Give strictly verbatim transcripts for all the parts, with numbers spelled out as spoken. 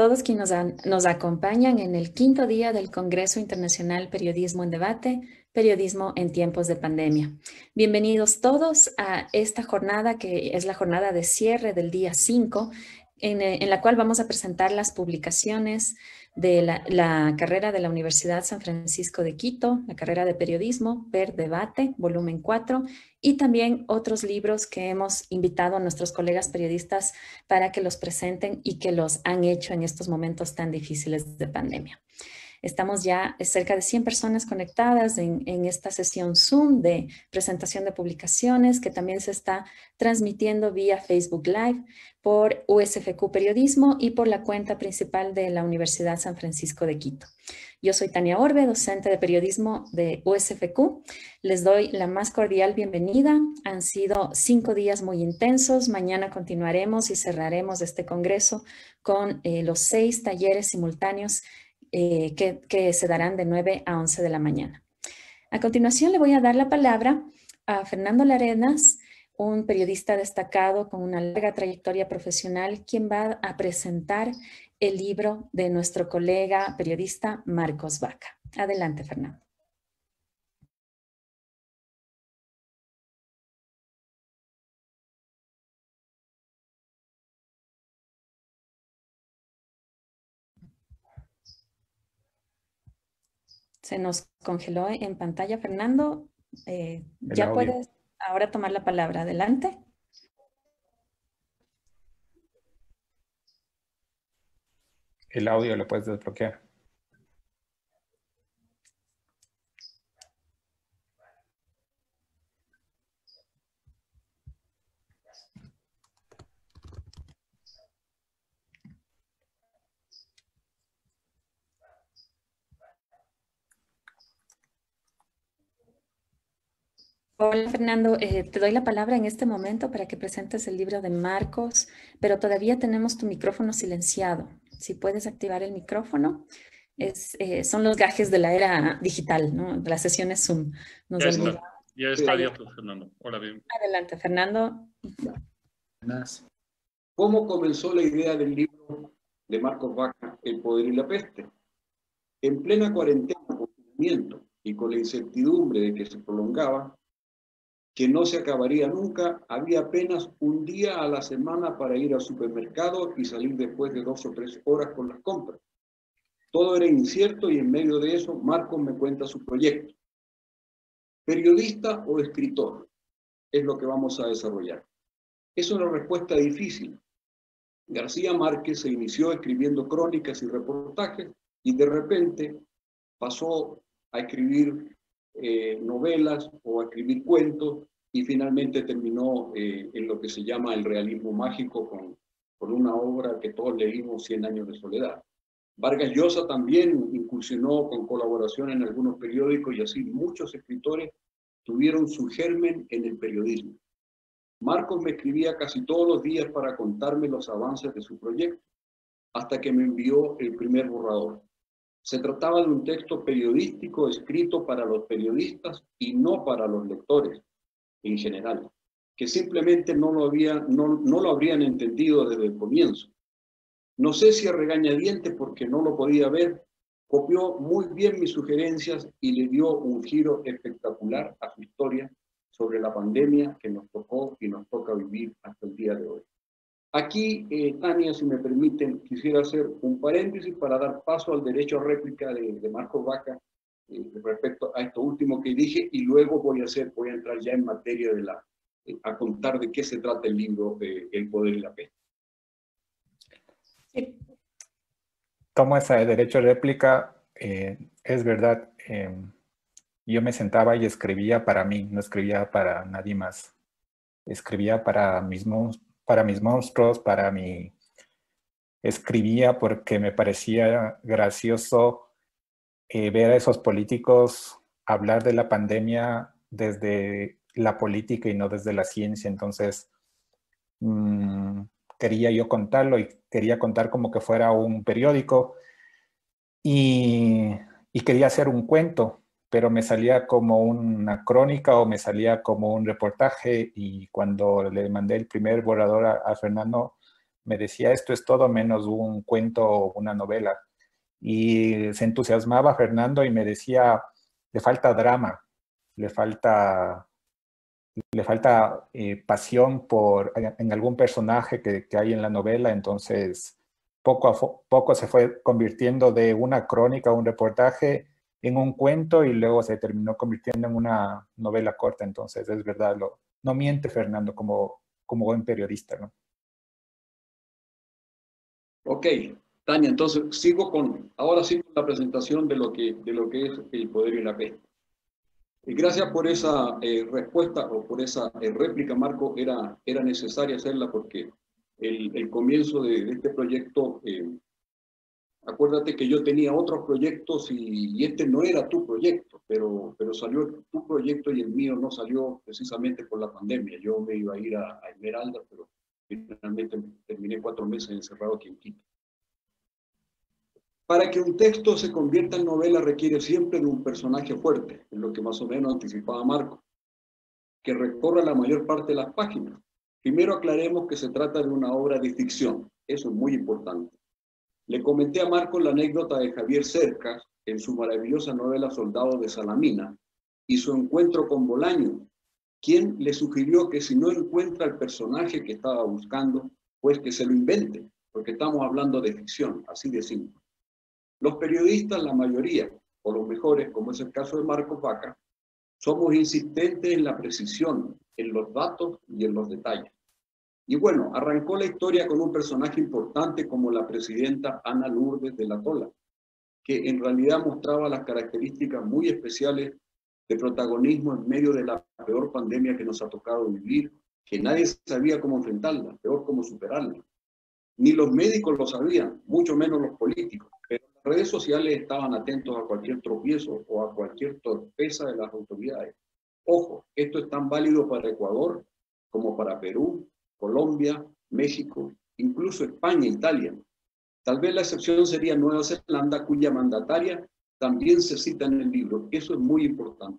todos quienes nos, han- nos acompañan en el quinto día del Congreso Internacional Periodismo en Debate, Periodismo en Tiempos de Pandemia. Bienvenidos todos a esta jornada que es la jornada de cierre del día cinco, en, eh, en la cual vamos a presentar las publicaciones de la, la carrera de la Universidad San Francisco de Quito, la carrera de Periodismo, Per Debate, volumen cuatro, y también otros libros que hemos invitado a nuestros colegas periodistas para que los presenten y que los han hecho en estos momentos tan difíciles de pandemia. Estamos ya cerca de cien personas conectadas en, en esta sesión Zoom de presentación de publicaciones que también se está transmitiendo vía Facebook Live por U S F Q Periodismo y por la cuenta principal de la Universidad San Francisco de Quito. Yo soy Tania Orbe, docente de periodismo de U S F Q. Les doy la más cordial bienvenida. Han sido cinco días muy intensos. Mañana continuaremos y cerraremos este congreso con eh, los seis talleres simultáneos eh, que, que se darán de nueve a once de la mañana. A continuación le voy a dar la palabra a Fernando Larenas, un periodista destacado con una larga trayectoria profesional, quien va a presentar el libro de nuestro colega periodista Marcos Vaca. Adelante, Fernando. Se nos congeló en pantalla, Fernando. Eh, ya puedes ahora tomar la palabra. Adelante. El audio lo puedes desbloquear. Hola Fernando, eh, te doy la palabra en este momento para que presentes el libro de Marcos, pero todavía tenemos tu micrófono silenciado. Si puedes activar el micrófono, es, eh, son los gajes de la era digital, ¿no? Las sesiones Zoom. Nos ya olvida. está, ya está abierto, Fernando. Ahora bien. Adelante, Fernando. ¿Cómo comenzó la idea del libro de Marcos Vaca, El poder y la peste? En plena cuarentena, confinamiento y con la incertidumbre de que se prolongaba, que no se acabaría nunca, había apenas un día a la semana para ir al supermercado y salir después de dos o tres horas con las compras. Todo era incierto y en medio de eso Marcos me cuenta su proyecto. ¿Periodista o escritor? Es lo que vamos a desarrollar. Es una respuesta difícil. García Márquez se inició escribiendo crónicas y reportajes y de repente pasó a escribir Eh, novelas o a escribir cuentos y finalmente terminó eh, en lo que se llama el realismo mágico con, con una obra que todos leímos, Cien años de soledad. Vargas Llosa también incursionó con colaboración en algunos periódicos y así muchos escritores tuvieron su germen en el periodismo. Marcos me escribía casi todos los días para contarme los avances de su proyecto, hasta que me envió el primer borrador. Se trataba de un texto periodístico escrito para los periodistas y no para los lectores en general, que simplemente no lo, había, no, no lo habrían entendido desde el comienzo. No sé si a regañadientes porque no lo podía ver, copió muy bien mis sugerencias y le dio un giro espectacular a su historia sobre la pandemia que nos tocó y nos toca vivir hasta el día de hoy. Aquí, eh, Tania, si me permiten, quisiera hacer un paréntesis para dar paso al derecho a réplica de, de Marcos Vaca eh, respecto a esto último que dije y luego voy a, hacer, voy a entrar ya en materia de la, eh, a contar de qué se trata el libro eh, El poder y la peste. Sí. Tomo ese derecho a réplica, eh, es verdad, eh, yo me sentaba y escribía para mí, no escribía para nadie más. Escribía para mis monstruos, para mis monstruos, para mi... Escribía porque me parecía gracioso eh, ver a esos políticos hablar de la pandemia desde la política y no desde la ciencia. Entonces, mmm, quería yo contarlo y quería contar como que fuera un periódico y, y quería hacer un cuento, pero me salía como una crónica o me salía como un reportaje y cuando le mandé el primer borrador a, a Fernando, me decía, esto es todo menos un cuento o una novela. Y se entusiasmaba Fernando y me decía, le falta drama, le falta, le falta eh, pasión por, en algún personaje que, que hay en la novela. Entonces, poco a poco se fue convirtiendo de una crónica, un reportaje, en un cuento, y luego se terminó convirtiendo en una novela corta. Entonces, es verdad, lo, no miente Fernando como, como buen periodista, ¿no? Ok, Tania, entonces sigo con, ahora sí con la presentación de lo que, de lo que es El Poder y la Peste. Y gracias por esa eh, respuesta o por esa eh, réplica, Marco. Era, era necesaria hacerla porque el, el comienzo de, de este proyecto, eh, acuérdate que yo tenía otros proyectos y, y este no era tu proyecto, pero, pero salió tu proyecto y el mío no salió precisamente por la pandemia. Yo me iba a ir a, a Esmeralda, pero finalmente terminé cuatro meses encerrado aquí en Quito. Para que un texto se convierta en novela requiere siempre de un personaje fuerte, es lo que más o menos anticipaba Marco, que recorra la mayor parte de las páginas. Primero aclaremos que se trata de una obra de ficción, eso es muy importante. Le comenté a Marco la anécdota de Javier Cercas en su maravillosa novela Soldado de Salamina y su encuentro con Bolaño, quien le sugirió que si no encuentra el personaje que estaba buscando, pues que se lo invente, porque estamos hablando de ficción, así de simple. Los periodistas, la mayoría, o los mejores, como es el caso de Marcos Vaca, somos insistentes en la precisión, en los datos y en los detalles. Y bueno, arrancó la historia con un personaje importante como la presidenta Ana Lourdes de la Tola, que en realidad mostraba las características muy especiales de protagonismo en medio de la peor pandemia que nos ha tocado vivir, que nadie sabía cómo enfrentarla, peor cómo superarla. Ni los médicos lo sabían, mucho menos los políticos, pero las redes sociales estaban atentos a cualquier tropiezo o a cualquier torpeza de las autoridades. Ojo, esto es tan válido para Ecuador como para Perú, Colombia, México, incluso España e Italia. Tal vez la excepción sería Nueva Zelanda, cuya mandataria también se cita en el libro. Eso es muy importante.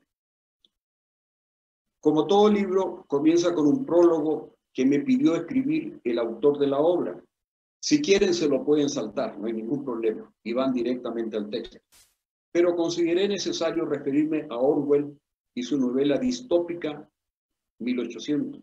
Como todo libro, comienza con un prólogo que me pidió escribir el autor de la obra. Si quieren, se lo pueden saltar, no hay ningún problema, y van directamente al texto. Pero consideré necesario referirme a Orwell y su novela distópica mil ochocientos.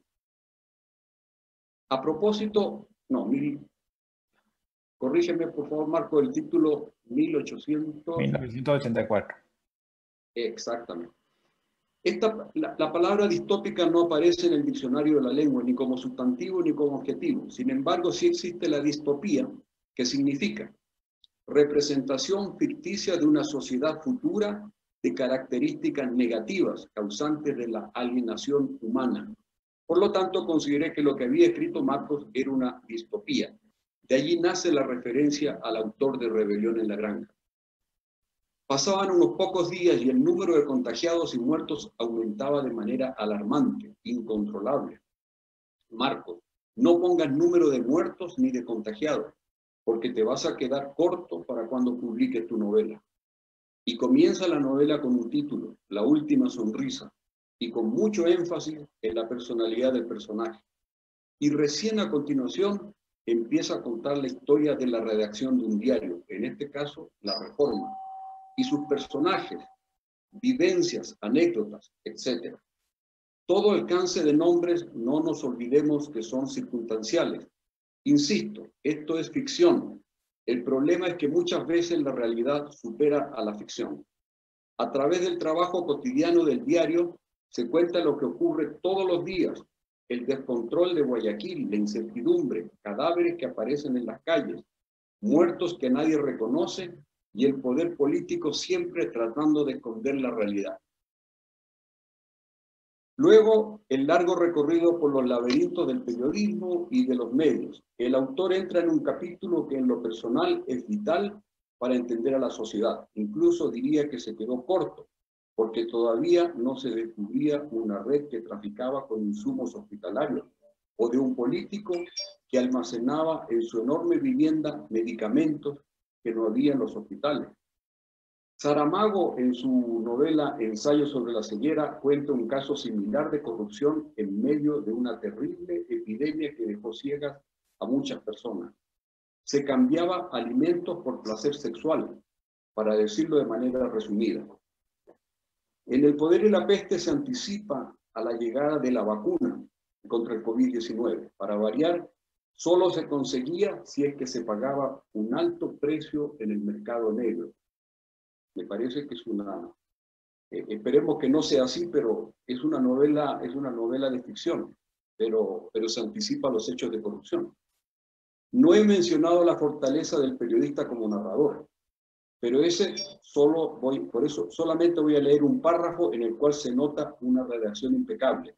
A propósito, no, mil, corrígeme por favor, Marco, el título mil ochocientos... mil novecientos ochenta y cuatro. Exactamente. Esta, la, la palabra distópica no aparece en el diccionario de la lengua, ni como sustantivo ni como adjetivo. Sin embargo, sí existe la distopía, que significa representación ficticia de una sociedad futura de características negativas, causantes de la alienación humana. Por lo tanto, consideré que lo que había escrito Marcos era una distopía. De allí nace la referencia al autor de Rebelión en la Granja. Pasaban unos pocos días y el número de contagiados y muertos aumentaba de manera alarmante, incontrolable. Marcos, no pongas número de muertos ni de contagiados, porque te vas a quedar corto para cuando publiques tu novela. Y comienza la novela con un título, La última sonrisa, y con mucho énfasis en la personalidad del personaje. Y recién a continuación empieza a contar la historia de la redacción de un diario, en este caso, La Reforma, y sus personajes, vivencias, anécdotas, etcétera. Todo alcance de nombres, no nos olvidemos que son circunstanciales. Insisto, esto es ficción. El problema es que muchas veces la realidad supera a la ficción. A través del trabajo cotidiano del diario se cuenta lo que ocurre todos los días, el descontrol de Guayaquil, la incertidumbre, cadáveres que aparecen en las calles, muertos que nadie reconoce y el poder político siempre tratando de esconder la realidad. Luego, el largo recorrido por los laberintos del periodismo y de los medios. El autor entra en un capítulo que en lo personal es vital para entender a la sociedad. Incluso diría que se quedó corto, porque todavía no se descubría una red que traficaba con insumos hospitalarios o de un político que almacenaba en su enorme vivienda medicamentos que no había en los hospitales. Saramago, en su novela Ensayo sobre la ceguera, cuenta un caso similar de corrupción en medio de una terrible epidemia que dejó ciegas a muchas personas. Se cambiaba alimentos por placer sexual, para decirlo de manera resumida. En El poder y la peste se anticipa a la llegada de la vacuna contra el COVID diecinueve. Para variar, solo se conseguía si es que se pagaba un alto precio en el mercado negro. Me parece que es una... Eh, esperemos que no sea así, pero es una novela, es una novela de ficción, pero, pero se anticipa a los hechos de corrupción. No he mencionado la fortaleza del periodista como narrador, pero ese solo voy, por eso solamente voy a leer un párrafo en el cual se nota una redacción impecable.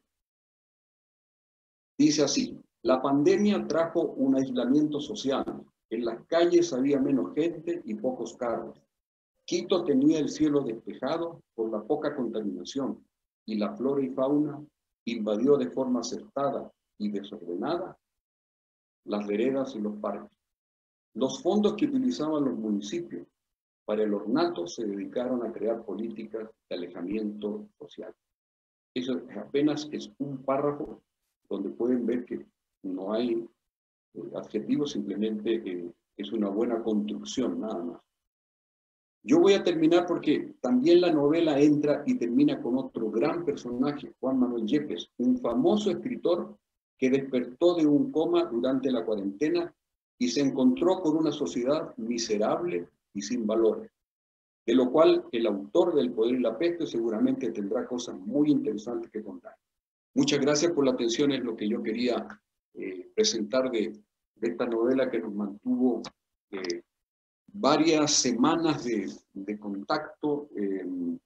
Dice así: la pandemia trajo un aislamiento social. En las calles había menos gente y pocos carros. Quito tenía el cielo despejado por la poca contaminación, y la flora y fauna invadió de forma acertada y desordenada las veredas y los parques. Los fondos que utilizaban los municipios para el ornato se dedicaron a crear políticas de alejamiento social. Eso apenas es un párrafo donde pueden ver que no hay eh, adjetivos, simplemente eh, es una buena construcción, nada más. Yo voy a terminar porque también la novela entra y termina con otro gran personaje, Juan Manuel Yepes, un famoso escritor que despertó de un coma durante la cuarentena y se encontró con una sociedad miserable y sin valores, de lo cual el autor del Poder y la Peste seguramente tendrá cosas muy interesantes que contar. Muchas gracias por la atención, es lo que yo quería eh, presentar de, de esta novela que nos mantuvo eh, varias semanas de, de contacto, eh,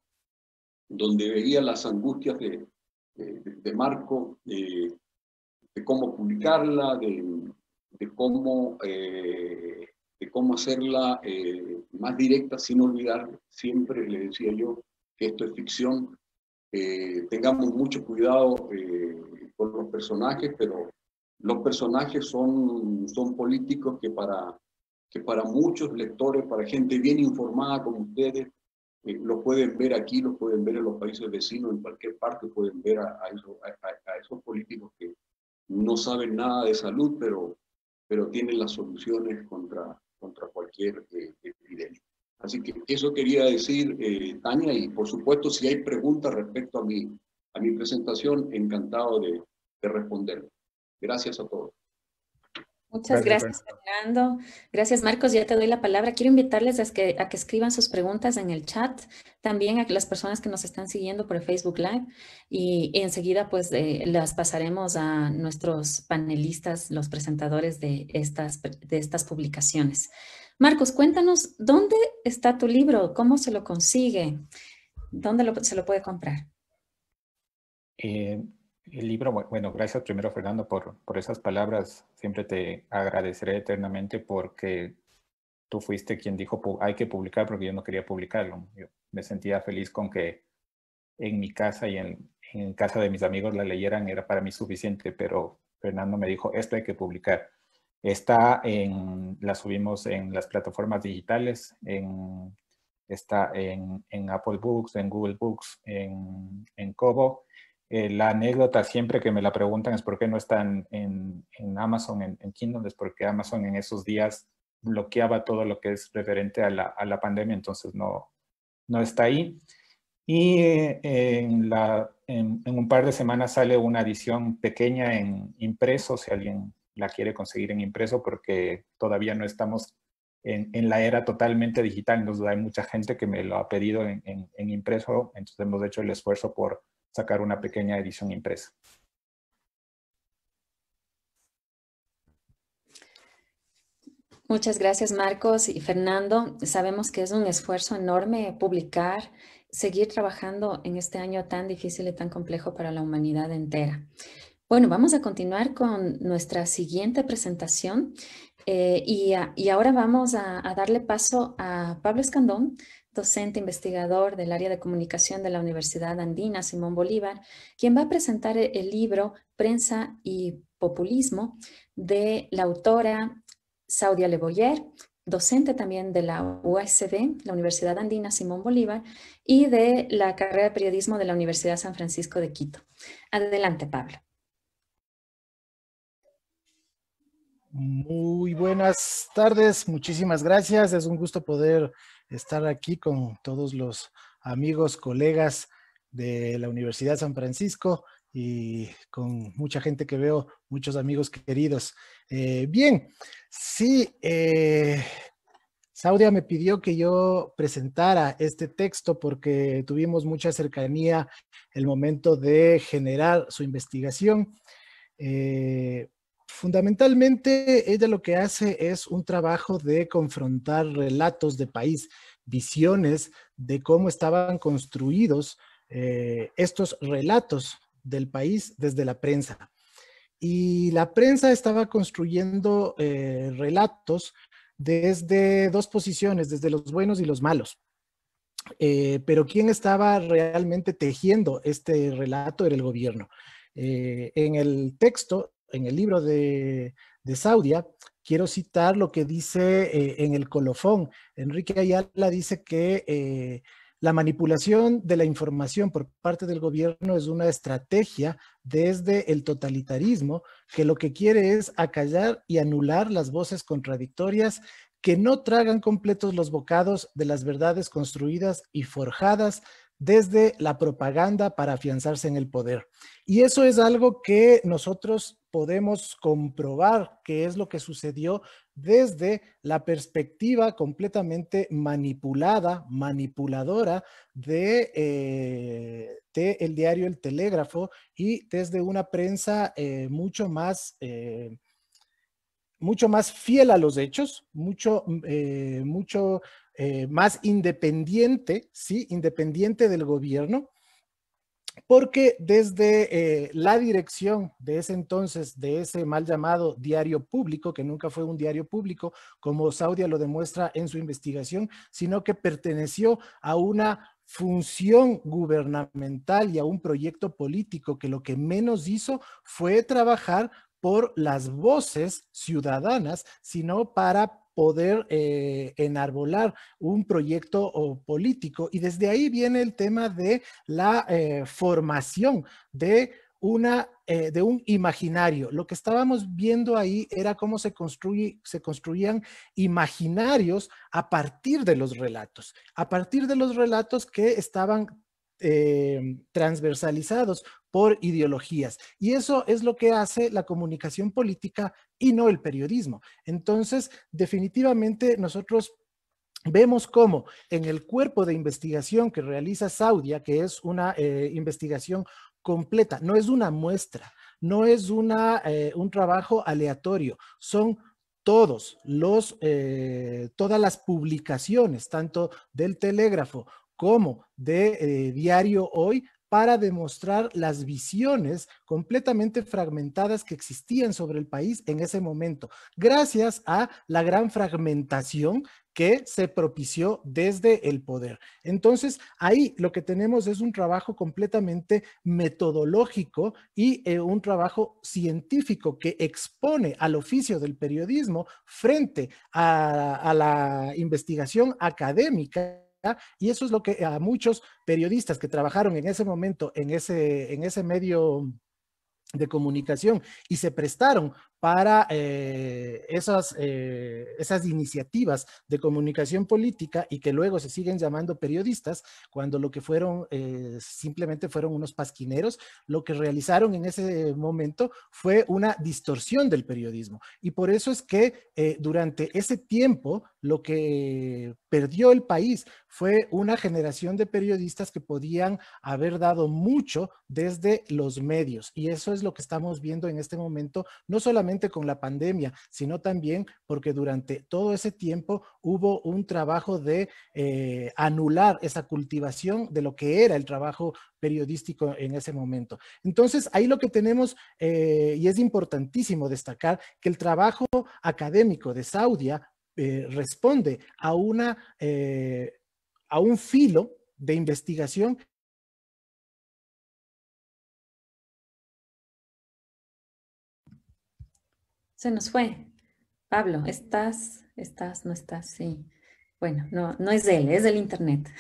donde veía las angustias de, de, de Marco, eh, de cómo publicarla, de, de, cómo, eh, de cómo hacerla eh, más directa sin olvidar. Siempre le decía yo que esto es ficción. Eh, tengamos mucho cuidado eh, con los personajes, pero los personajes son, son políticos que para, que para muchos lectores, para gente bien informada como ustedes, eh, los pueden ver aquí, los pueden ver en los países vecinos, en cualquier parte pueden ver a, a, esos, a, a esos políticos que no saben nada de salud, pero, pero tienen las soluciones contra, contra cualquier eh, epidemia. Así que eso quería decir, eh, Tania, y por supuesto, si hay preguntas respecto a mi, a mi presentación, encantado de, de responder. Gracias a todos. Muchas gracias, gracias, Fernando. Gracias, Marcos. Ya te doy la palabra. Quiero invitarles a que, a que escriban sus preguntas en el chat, también a las personas que nos están siguiendo por Facebook Live, y, y enseguida pues eh, las pasaremos a nuestros panelistas, los presentadores de estas, de estas publicaciones. Marcos, cuéntanos, ¿dónde está tu libro? ¿Cómo se lo consigue? ¿Dónde lo, se lo puede comprar? Eh... El libro, bueno, gracias primero, Fernando, por, por esas palabras. Siempre te agradeceré eternamente porque tú fuiste quien dijo hay que publicar, porque yo no quería publicarlo. Yo me sentía feliz con que en mi casa y en, en casa de mis amigos la leyeran, era para mí suficiente, pero Fernando me dijo, esto hay que publicar. Está en, la subimos en las plataformas digitales, en, está en, en Apple Books, en Google Books, en, en Kobo. Eh, la anécdota siempre que me la preguntan es por qué no están en, en Amazon, en, en Kindle, es porque Amazon en esos días bloqueaba todo lo que es referente a la, a la pandemia, entonces no, no está ahí. Y eh, en, la, en, en un par de semanas sale una edición pequeña en impreso, si alguien la quiere conseguir en impreso, porque todavía no estamos en, en la era totalmente digital, entonces hay mucha gente que me lo ha pedido en, en, en impreso, entonces hemos hecho el esfuerzo por sacar una pequeña edición impresa. Muchas gracias, Marcos y Fernando. Sabemos que es un esfuerzo enorme publicar, seguir trabajando en este año tan difícil y tan complejo para la humanidad entera. Bueno, vamos a continuar con nuestra siguiente presentación eh, y, a, y ahora vamos a, a darle paso a Pablo Escandón, docente investigador del área de comunicación de la Universidad Andina Simón Bolívar, quien va a presentar el, el libro Prensa y Populismo de la autora Saudia Le Boyer, docente también de la U A S B, la Universidad Andina Simón Bolívar, y de la carrera de periodismo de la Universidad San Francisco de Quito. Adelante, Pablo. Muy buenas tardes, muchísimas gracias. Es un gusto poder estar aquí con todos los amigos, colegas de la Universidad San Francisco y con mucha gente que veo, muchos amigos queridos. Eh, bien, sí, eh, Saudia me pidió que yo presentara este texto porque tuvimos mucha cercanía el momento de generar su investigación. Eh, Fundamentalmente, ella lo que hace es un trabajo de confrontar relatos de país, visiones de cómo estaban construidos eh, estos relatos del país desde la prensa. Y la prensa estaba construyendo eh, relatos desde dos posiciones, desde los buenos y los malos. Eh, pero ¿quién estaba realmente tejiendo este relato? Era el gobierno. Eh, en el texto, en el libro de, de Saudia, quiero citar lo que dice eh, en el colofón. Enrique Ayala dice que eh, la manipulación de la información por parte del gobierno es una estrategia desde el totalitarismo que lo que quiere es acallar y anular las voces contradictorias que no tragan completos los bocados de las verdades construidas y forjadas desde la propaganda para afianzarse en el poder. Y eso es algo que nosotros podemos comprobar que es lo que sucedió desde la perspectiva completamente manipulada, manipuladora de, eh, de el diario El Telégrafo y desde una prensa eh, mucho más... Eh, mucho más fiel a los hechos, mucho, eh, mucho eh, más independiente, ¿sí? Independiente del gobierno, porque desde eh, la dirección de ese entonces, de ese mal llamado diario público, que nunca fue un diario público, como Saudia lo demuestra en su investigación, sino que perteneció a una función gubernamental y a un proyecto político que lo que menos hizo fue trabajar por las voces ciudadanas, sino para poder eh, enarbolar un proyecto o, político. Y desde ahí viene el tema de la eh, formación de una, eh, de un imaginario. Lo que estábamos viendo ahí era cómo se, construye, se construían imaginarios a partir de los relatos, a partir de los relatos que estaban eh, transversalizados por ideologías. Y eso es lo que hace la comunicación política y no el periodismo. Entonces, definitivamente nosotros vemos cómo en el cuerpo de investigación que realiza Saudia, que es una eh, investigación completa, no es una muestra, no es una, eh, un trabajo aleatorio, son todos los, eh, todas las publicaciones, tanto del Telégrafo como de eh, Diario Hoy, para demostrar las visiones completamente fragmentadas que existían sobre el país en ese momento, gracias a la gran fragmentación que se propició desde el poder. Entonces, ahí lo que tenemos es un trabajo completamente metodológico y eh, un trabajo científico que expone al oficio del periodismo frente a, a la investigación académica. Y eso es lo que a muchos periodistas que trabajaron en ese momento, en ese, en ese medio de comunicación y se prestaron para eh, esas, eh, esas iniciativas de comunicación política y que luego se siguen llamando periodistas, cuando lo que fueron eh, simplemente fueron unos pasquineros, lo que realizaron en ese momento fue una distorsión del periodismo. Y por eso es que eh, durante ese tiempo lo que perdió el país fue una generación de periodistas que podían haber dado mucho desde los medios. Y eso es lo que estamos viendo en este momento, no solamente con la pandemia, sino también porque durante todo ese tiempo hubo un trabajo de eh, anular esa cultivación de lo que era el trabajo periodístico en ese momento. Entonces, ahí lo que tenemos, eh, y es importantísimo destacar, que el trabajo académico de Saudia eh, responde a, una, eh, a un filo de investigación. Se nos fue. Pablo, ¿estás? ¿Estás? ¿No estás? Sí. Bueno, no, no es de él, es del internet.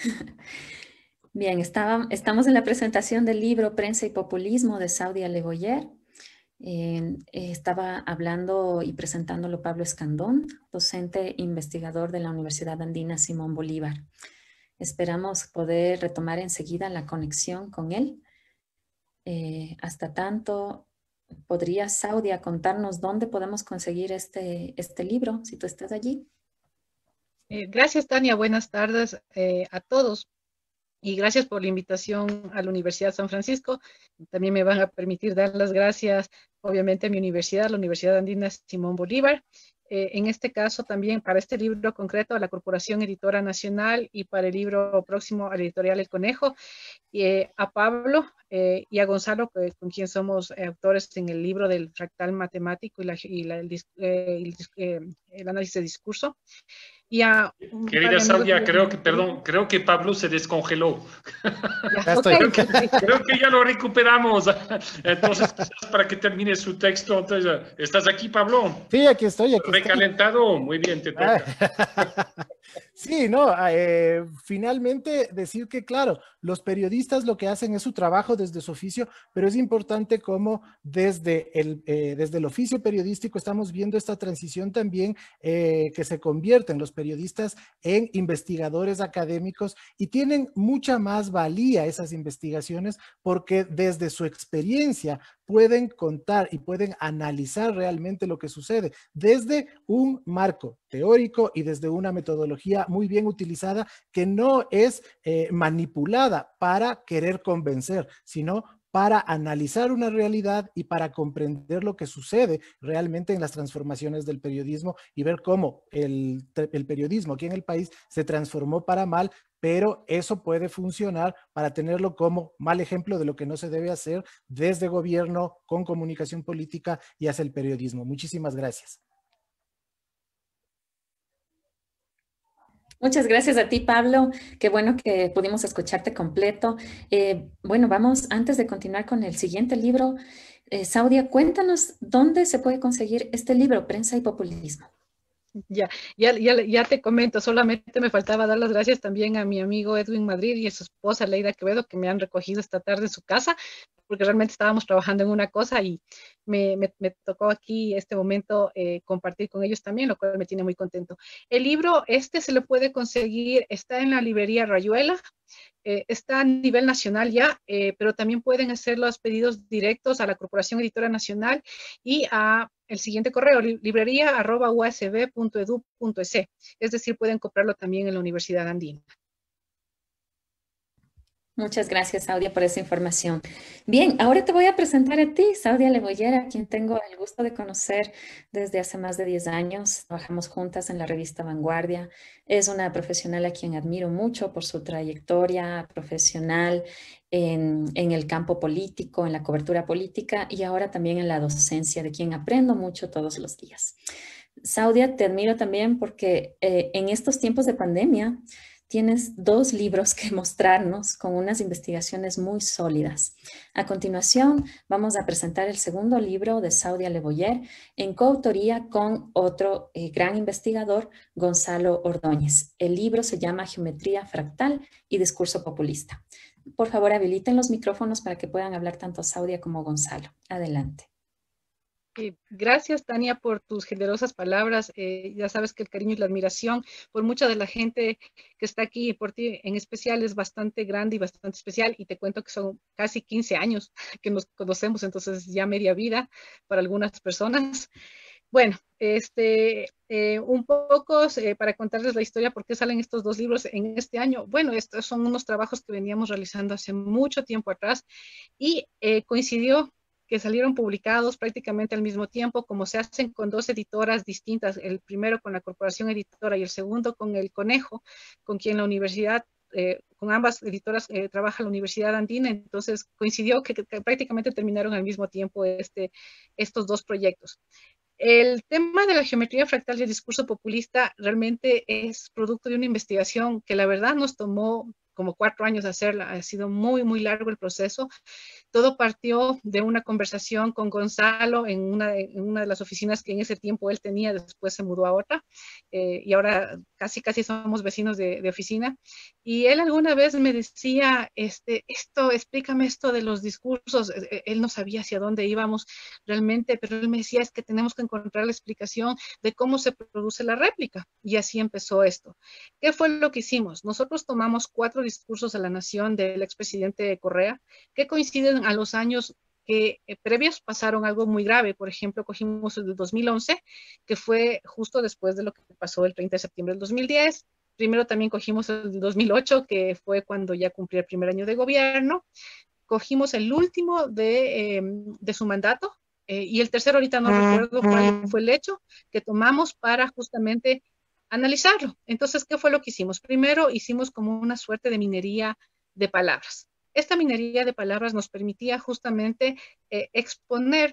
Bien, estaba, estamos en la presentación del libro Prensa y Populismo de Saudia Leboyer. Eh, estaba hablando y presentándolo Pablo Escandón, docente e investigador de la Universidad Andina Simón Bolívar. Esperamos poder retomar enseguida la conexión con él. Eh, hasta tanto, ¿podría Saudia contarnos dónde podemos conseguir este, este libro, si tú estás allí? Eh, gracias, Tania. Buenas tardes eh, a todos. Y gracias por la invitación a la Universidad San Francisco. También me van a permitir dar las gracias, obviamente, a mi universidad, la Universidad Andina Simón Bolívar. Eh, en este caso, también para este libro concreto, a la Corporación Editora Nacional, y para el libro próximo, a la Editorial El Conejo, y, eh, a Pablo eh, y a Gonzalo, que, con quien somos eh, autores en el libro del fractal matemático y, la, y la, el, eh, el, eh, el análisis de discurso. Y a Querida Saudia, creo que, perdón, creo que Pablo se descongeló. Ya, okay. creo, que, creo que ya lo recuperamos. Entonces, para que termine su texto, entonces, ¿estás aquí, Pablo? Sí, aquí estoy. Aquí Recalentado, estoy. Muy bien, te toca. Sí, no, eh, finalmente decir que, claro, los periodistas lo que hacen es su trabajo desde su oficio, pero es importante cómo desde el, eh, desde el oficio periodístico estamos viendo esta transición también eh, que se convierten los periodistas en investigadores académicos, y tienen mucha más valía esas investigaciones porque desde su experiencia pueden contar y pueden analizar realmente lo que sucede desde un marco teórico y desde una metodología muy bien utilizada, que no es eh, manipulada para querer convencer, sino para analizar una realidad y para comprender lo que sucede realmente en las transformaciones del periodismo, y ver cómo el, el periodismo aquí en el país se transformó para mal, pero eso puede funcionar para tenerlo como mal ejemplo de lo que no se debe hacer desde gobierno, con comunicación política y hacia el periodismo. Muchísimas gracias. Muchas gracias a ti, Pablo. Qué bueno que pudimos escucharte completo. Eh, bueno, vamos, antes de continuar con el siguiente libro, eh, Saudia, cuéntanos dónde se puede conseguir este libro, Prensa y Populismo. Ya, ya, ya, ya te comento, solamente me faltaba dar las gracias también a mi amigo Edwin Madrid y a su esposa Leida Quevedo, que me han recogido esta tarde en su casa, porque realmente estábamos trabajando en una cosa y me, me, me tocó aquí este momento eh, compartir con ellos también, lo cual me tiene muy contento. El libro este se lo puede conseguir, está en la librería Rayuela, eh, está a nivel nacional ya, eh, pero también pueden hacer los pedidos directos a la Corporación Editora Nacional y a el siguiente correo, librería arroba u a s b punto edu punto e s. Es decir, pueden comprarlo también en la Universidad Andina. Muchas gracias, Saudia, por esa información. Bien, ahora te voy a presentar a ti, Saudia Leboller, a quien tengo el gusto de conocer desde hace más de diez años. Trabajamos juntas en la revista Vanguardia. Es una profesional a quien admiro mucho por su trayectoria profesional en, en el campo político, en la cobertura política y ahora también en la docencia, de quien aprendo mucho todos los días. Saudia, te admiro también porque eh, en estos tiempos de pandemia tienes dos libros que mostrarnos con unas investigaciones muy sólidas. A continuación, vamos a presentar el segundo libro de Saudia Leboller en coautoría con otro eh, gran investigador, Gonzalo Ordóñez. El libro se llama Geometría Fractal y Discurso Populista. Por favor, habiliten los micrófonos para que puedan hablar tanto Saudia como Gonzalo. Adelante. Eh, gracias, Tania, por tus generosas palabras. Eh, ya sabes que el cariño y la admiración por mucha de la gente que está aquí y por ti en especial es bastante grande y bastante especial. Y te cuento que son casi quince años que nos conocemos, entonces ya media vida para algunas personas. Bueno, este, eh, un poco eh, para contarles la historia, por qué salen estos dos libros en este año. Bueno, estos son unos trabajos que veníamos realizando hace mucho tiempo atrás y eh, coincidió que salieron publicados prácticamente al mismo tiempo, como se hacen con dos editoras distintas, el primero con la Corporación Editora y el segundo con El Conejo, con quien la universidad, eh, con ambas editoras eh, trabaja la Universidad Andina, entonces coincidió que, que, que prácticamente terminaron al mismo tiempo este, estos dos proyectos. El tema de la geometría fractal y el discurso populista realmente es producto de una investigación que la verdad nos tomó como cuatro años hacerla, ha sido muy, muy largo el proceso. Todo partió de una conversación con Gonzalo en una, en una de las oficinas que en ese tiempo él tenía, después se mudó a otra, eh, y ahora casi, casi somos vecinos de, de oficina. Y él alguna vez me decía, este, esto, explícame esto de los discursos. Él no sabía hacia dónde íbamos realmente, pero él me decía, es que tenemos que encontrar la explicación de cómo se produce la réplica. Y así empezó esto. ¿Qué fue lo que hicimos? Nosotros tomamos cuatro discursos a la nación del expresidente Correa, que coinciden a los años que eh, previos pasaron algo muy grave. Por ejemplo, cogimos el del dos mil once, que fue justo después de lo que pasó el treinta de septiembre del dos mil diez. Primero también cogimos el dos mil ocho, que fue cuando ya cumplió el primer año de gobierno. Cogimos el último de, eh, de su mandato, eh, y el tercero ahorita no recuerdo cuál fue el hecho que tomamos para justamente analizarlo. Entonces, ¿qué fue lo que hicimos? Primero hicimos como una suerte de minería de palabras. Esta minería de palabras nos permitía justamente eh, exponer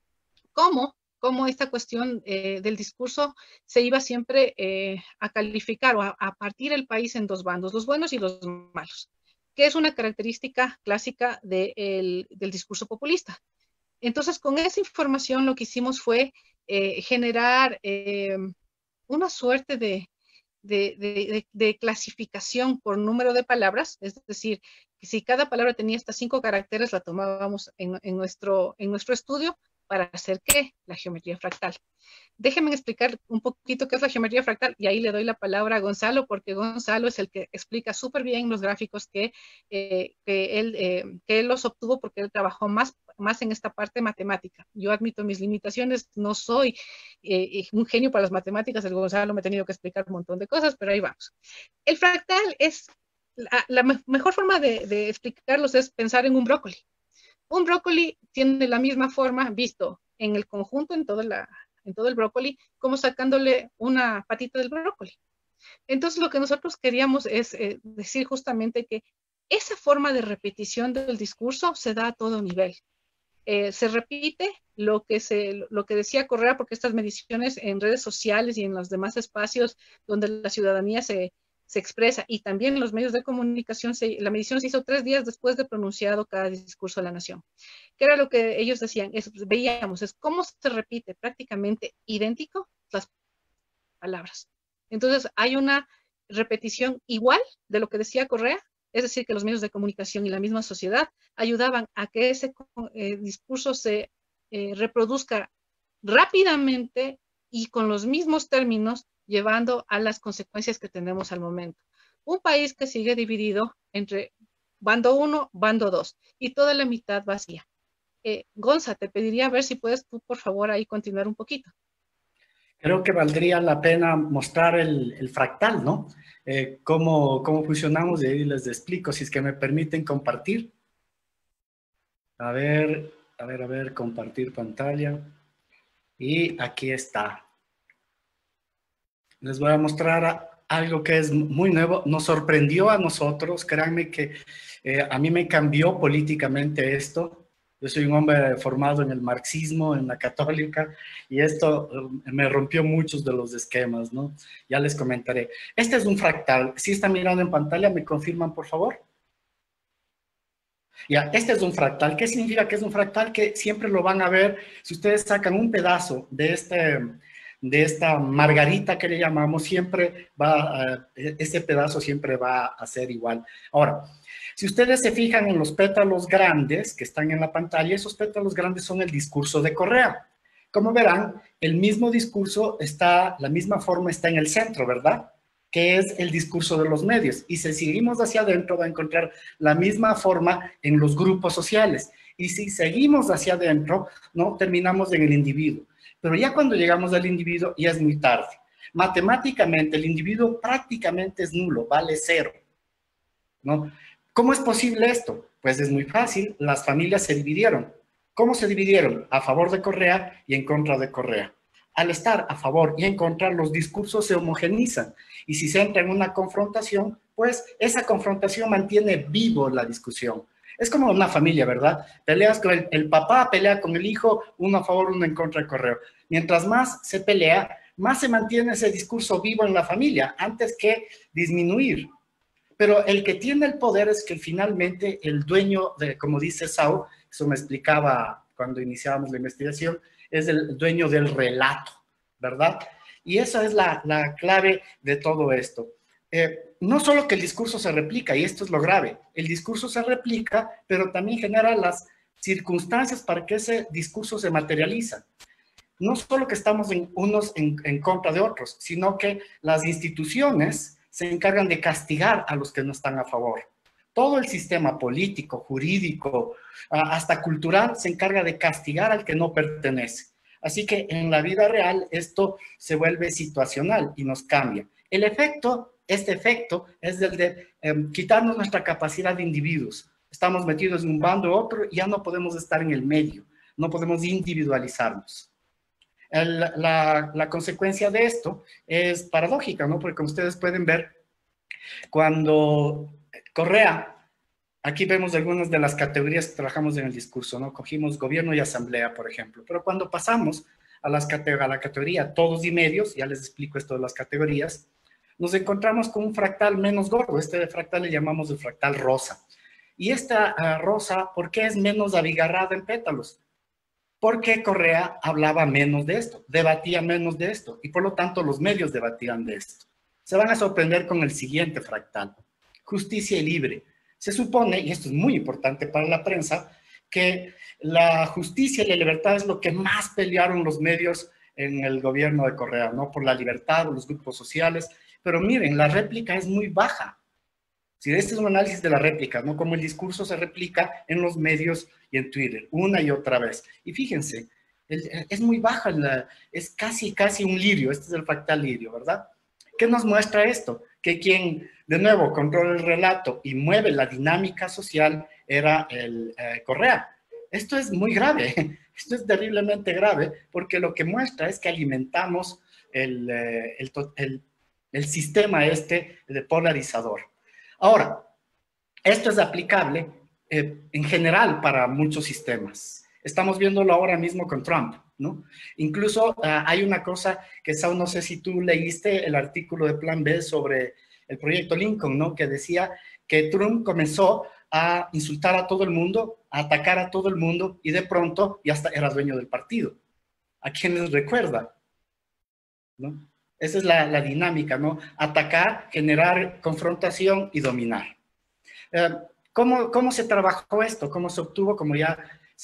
cómo, cómo esta cuestión eh, del discurso se iba siempre eh, a calificar o a, a partir el país en dos bandos, los buenos y los malos, que es una característica clásica de el, del discurso populista. Entonces, con esa información lo que hicimos fue eh, generar eh, una suerte de, de, de, de clasificación por número de palabras, es decir, que si cada palabra tenía estas cinco caracteres, la tomábamos en, en, nuestro, en nuestro estudio para hacer ¿qué? La geometría fractal. Déjenme explicar un poquito qué es la geometría fractal y ahí le doy la palabra a Gonzalo, porque Gonzalo es el que explica súper bien los gráficos que, eh, que, él, eh, que él los obtuvo porque él trabajó más, más en esta parte matemática. Yo admito mis limitaciones, no soy eh, un genio para las matemáticas, el Gonzalo me ha tenido que explicar un montón de cosas, pero ahí vamos. El fractal es, la, la me mejor forma de, de explicarlos es pensar en un brócoli. Un brócoli tiene la misma forma visto en el conjunto, en toda la... en todo el brócoli, como sacándole una patita del brócoli. Entonces, lo que nosotros queríamos es eh, decir justamente que esa forma de repetición del discurso se da a todo nivel. Eh, se repite lo que, se, lo que decía Correa, porque estas mediciones en redes sociales y en los demás espacios donde la ciudadanía se, se expresa, y también en los medios de comunicación, se, la medición se hizo tres días después de pronunciado cada discurso de la nación. ¿Qué era lo que ellos decían? Es, veíamos, es cómo se repite prácticamente idéntico las palabras. Entonces, hay una repetición igual de lo que decía Correa, es decir, que los medios de comunicación y la misma sociedad ayudaban a que ese eh, discurso se eh, reproduzca rápidamente y con los mismos términos, llevando a las consecuencias que tenemos al momento. Un país que sigue dividido entre bando uno, bando dos, y toda la mitad vacía. Eh, Gonza, te pediría a ver si puedes tú, por favor, ahí continuar un poquito. Creo que valdría la pena mostrar el, el fractal, ¿no? Eh, cómo, cómo funcionamos, y ahí les explico, si es que me permiten compartir. A ver, a ver, a ver, compartir pantalla. Y aquí está. Les voy a mostrar algo que es muy nuevo. Nos sorprendió a nosotros, créanme que eh, a mí me cambió políticamente esto. Yo soy un hombre formado en el marxismo, en la católica, y esto me rompió muchos de los esquemas, ¿no? Ya les comentaré. Este es un fractal. Si están mirando en pantalla, ¿me confirman, por favor? Ya, este es un fractal. ¿Qué significa que es un fractal? Que siempre lo van a ver, si ustedes sacan un pedazo de, este, de esta margarita que le llamamos, siempre va, uh, ese pedazo siempre va a ser igual. Ahora, si ustedes se fijan en los pétalos grandes que están en la pantalla, esos pétalos grandes son el discurso de Correa. Como verán, el mismo discurso está, la misma forma está en el centro, ¿verdad? Que es el discurso de los medios. Y si seguimos hacia adentro, va a encontrar la misma forma en los grupos sociales. Y si seguimos hacia adentro, ¿no? Terminamos en el individuo. Pero ya cuando llegamos al individuo, ya es muy tarde. Matemáticamente, el individuo prácticamente es nulo, vale cero, ¿no? ¿Cómo es posible esto? Pues es muy fácil, las familias se dividieron. ¿Cómo se dividieron? A favor de Correa y en contra de Correa. Al estar a favor y en contra, los discursos se homogenizan. Y si se entra en una confrontación, pues esa confrontación mantiene vivo la discusión. Es como una familia, ¿verdad? Peleas con el, el papá, pelea con el hijo, uno a favor, uno en contra de Correa. Mientras más se pelea, más se mantiene ese discurso vivo en la familia, antes que disminuir. Pero el que tiene el poder es que finalmente el dueño, de, como dice Sau, eso me explicaba cuando iniciábamos la investigación, es el dueño del relato, ¿verdad? Y esa es la, la clave de todo esto. Eh, no solo que el discurso se replica, y esto es lo grave, el discurso se replica, pero también genera las circunstancias para que ese discurso se materializa. No solo que estamos en, unos en, en contra de otros, sino que las instituciones se encargan de castigar a los que no están a favor. Todo el sistema político, jurídico, hasta cultural, se encarga de castigar al que no pertenece. Así que en la vida real esto se vuelve situacional y nos cambia. El efecto, este efecto, es el de eh, quitarnos nuestra capacidad de individuos. Estamos metidos en un bando u otro y ya no podemos estar en el medio, no podemos individualizarnos. El, la, la consecuencia de esto es paradójica, ¿no? Porque como ustedes pueden ver, cuando Correa, aquí vemos algunas de las categorías que trabajamos en el discurso, ¿no? Cogimos gobierno y asamblea, por ejemplo, pero cuando pasamos a, las a la categoría todos y medios, ya les explico esto de las categorías, nos encontramos con un fractal menos gordo. Este fractal le llamamos el fractal rosa. Y esta uh, rosa, ¿por qué es menos abigarrada en pétalos? Porque Correa hablaba menos de esto, debatía menos de esto, y por lo tanto los medios debatían de esto. Se van a sorprender con el siguiente fractal, justicia y libre. Se supone, y esto es muy importante para la prensa, que la justicia y la libertad es lo que más pelearon los medios en el gobierno de Correa, ¿no? Por la libertad o los grupos sociales. Pero miren, la réplica es muy baja. Si este es un análisis de la réplica, ¿no? Como el discurso se replica en los medios y en Twitter, una y otra vez. Y fíjense, el, es muy baja, la, es casi, casi un lirio. Este es el fractal lirio, ¿verdad? ¿Qué nos muestra esto? Que quien, de nuevo, controla el relato y mueve la dinámica social era el eh, Correa. Esto es muy grave, esto es terriblemente grave, porque lo que muestra es que alimentamos el, eh, el, el, el sistema este de polarizador. Ahora, esto es aplicable eh, en general para muchos sistemas. Estamos viéndolo ahora mismo con Trump, ¿no? Incluso uh, hay una cosa que, Saúl, no sé si tú leíste el artículo de Plan B sobre el proyecto Lincoln, ¿no? Que decía que Trump comenzó a insultar a todo el mundo, a atacar a todo el mundo, y de pronto ya hasta era dueño del partido. ¿A quién les recuerda? ¿No? Esa es la, la dinámica, ¿no? Atacar, generar confrontación y dominar. Eh, ¿cómo, ¿Cómo se trabajó esto? ¿Cómo se obtuvo? Como ya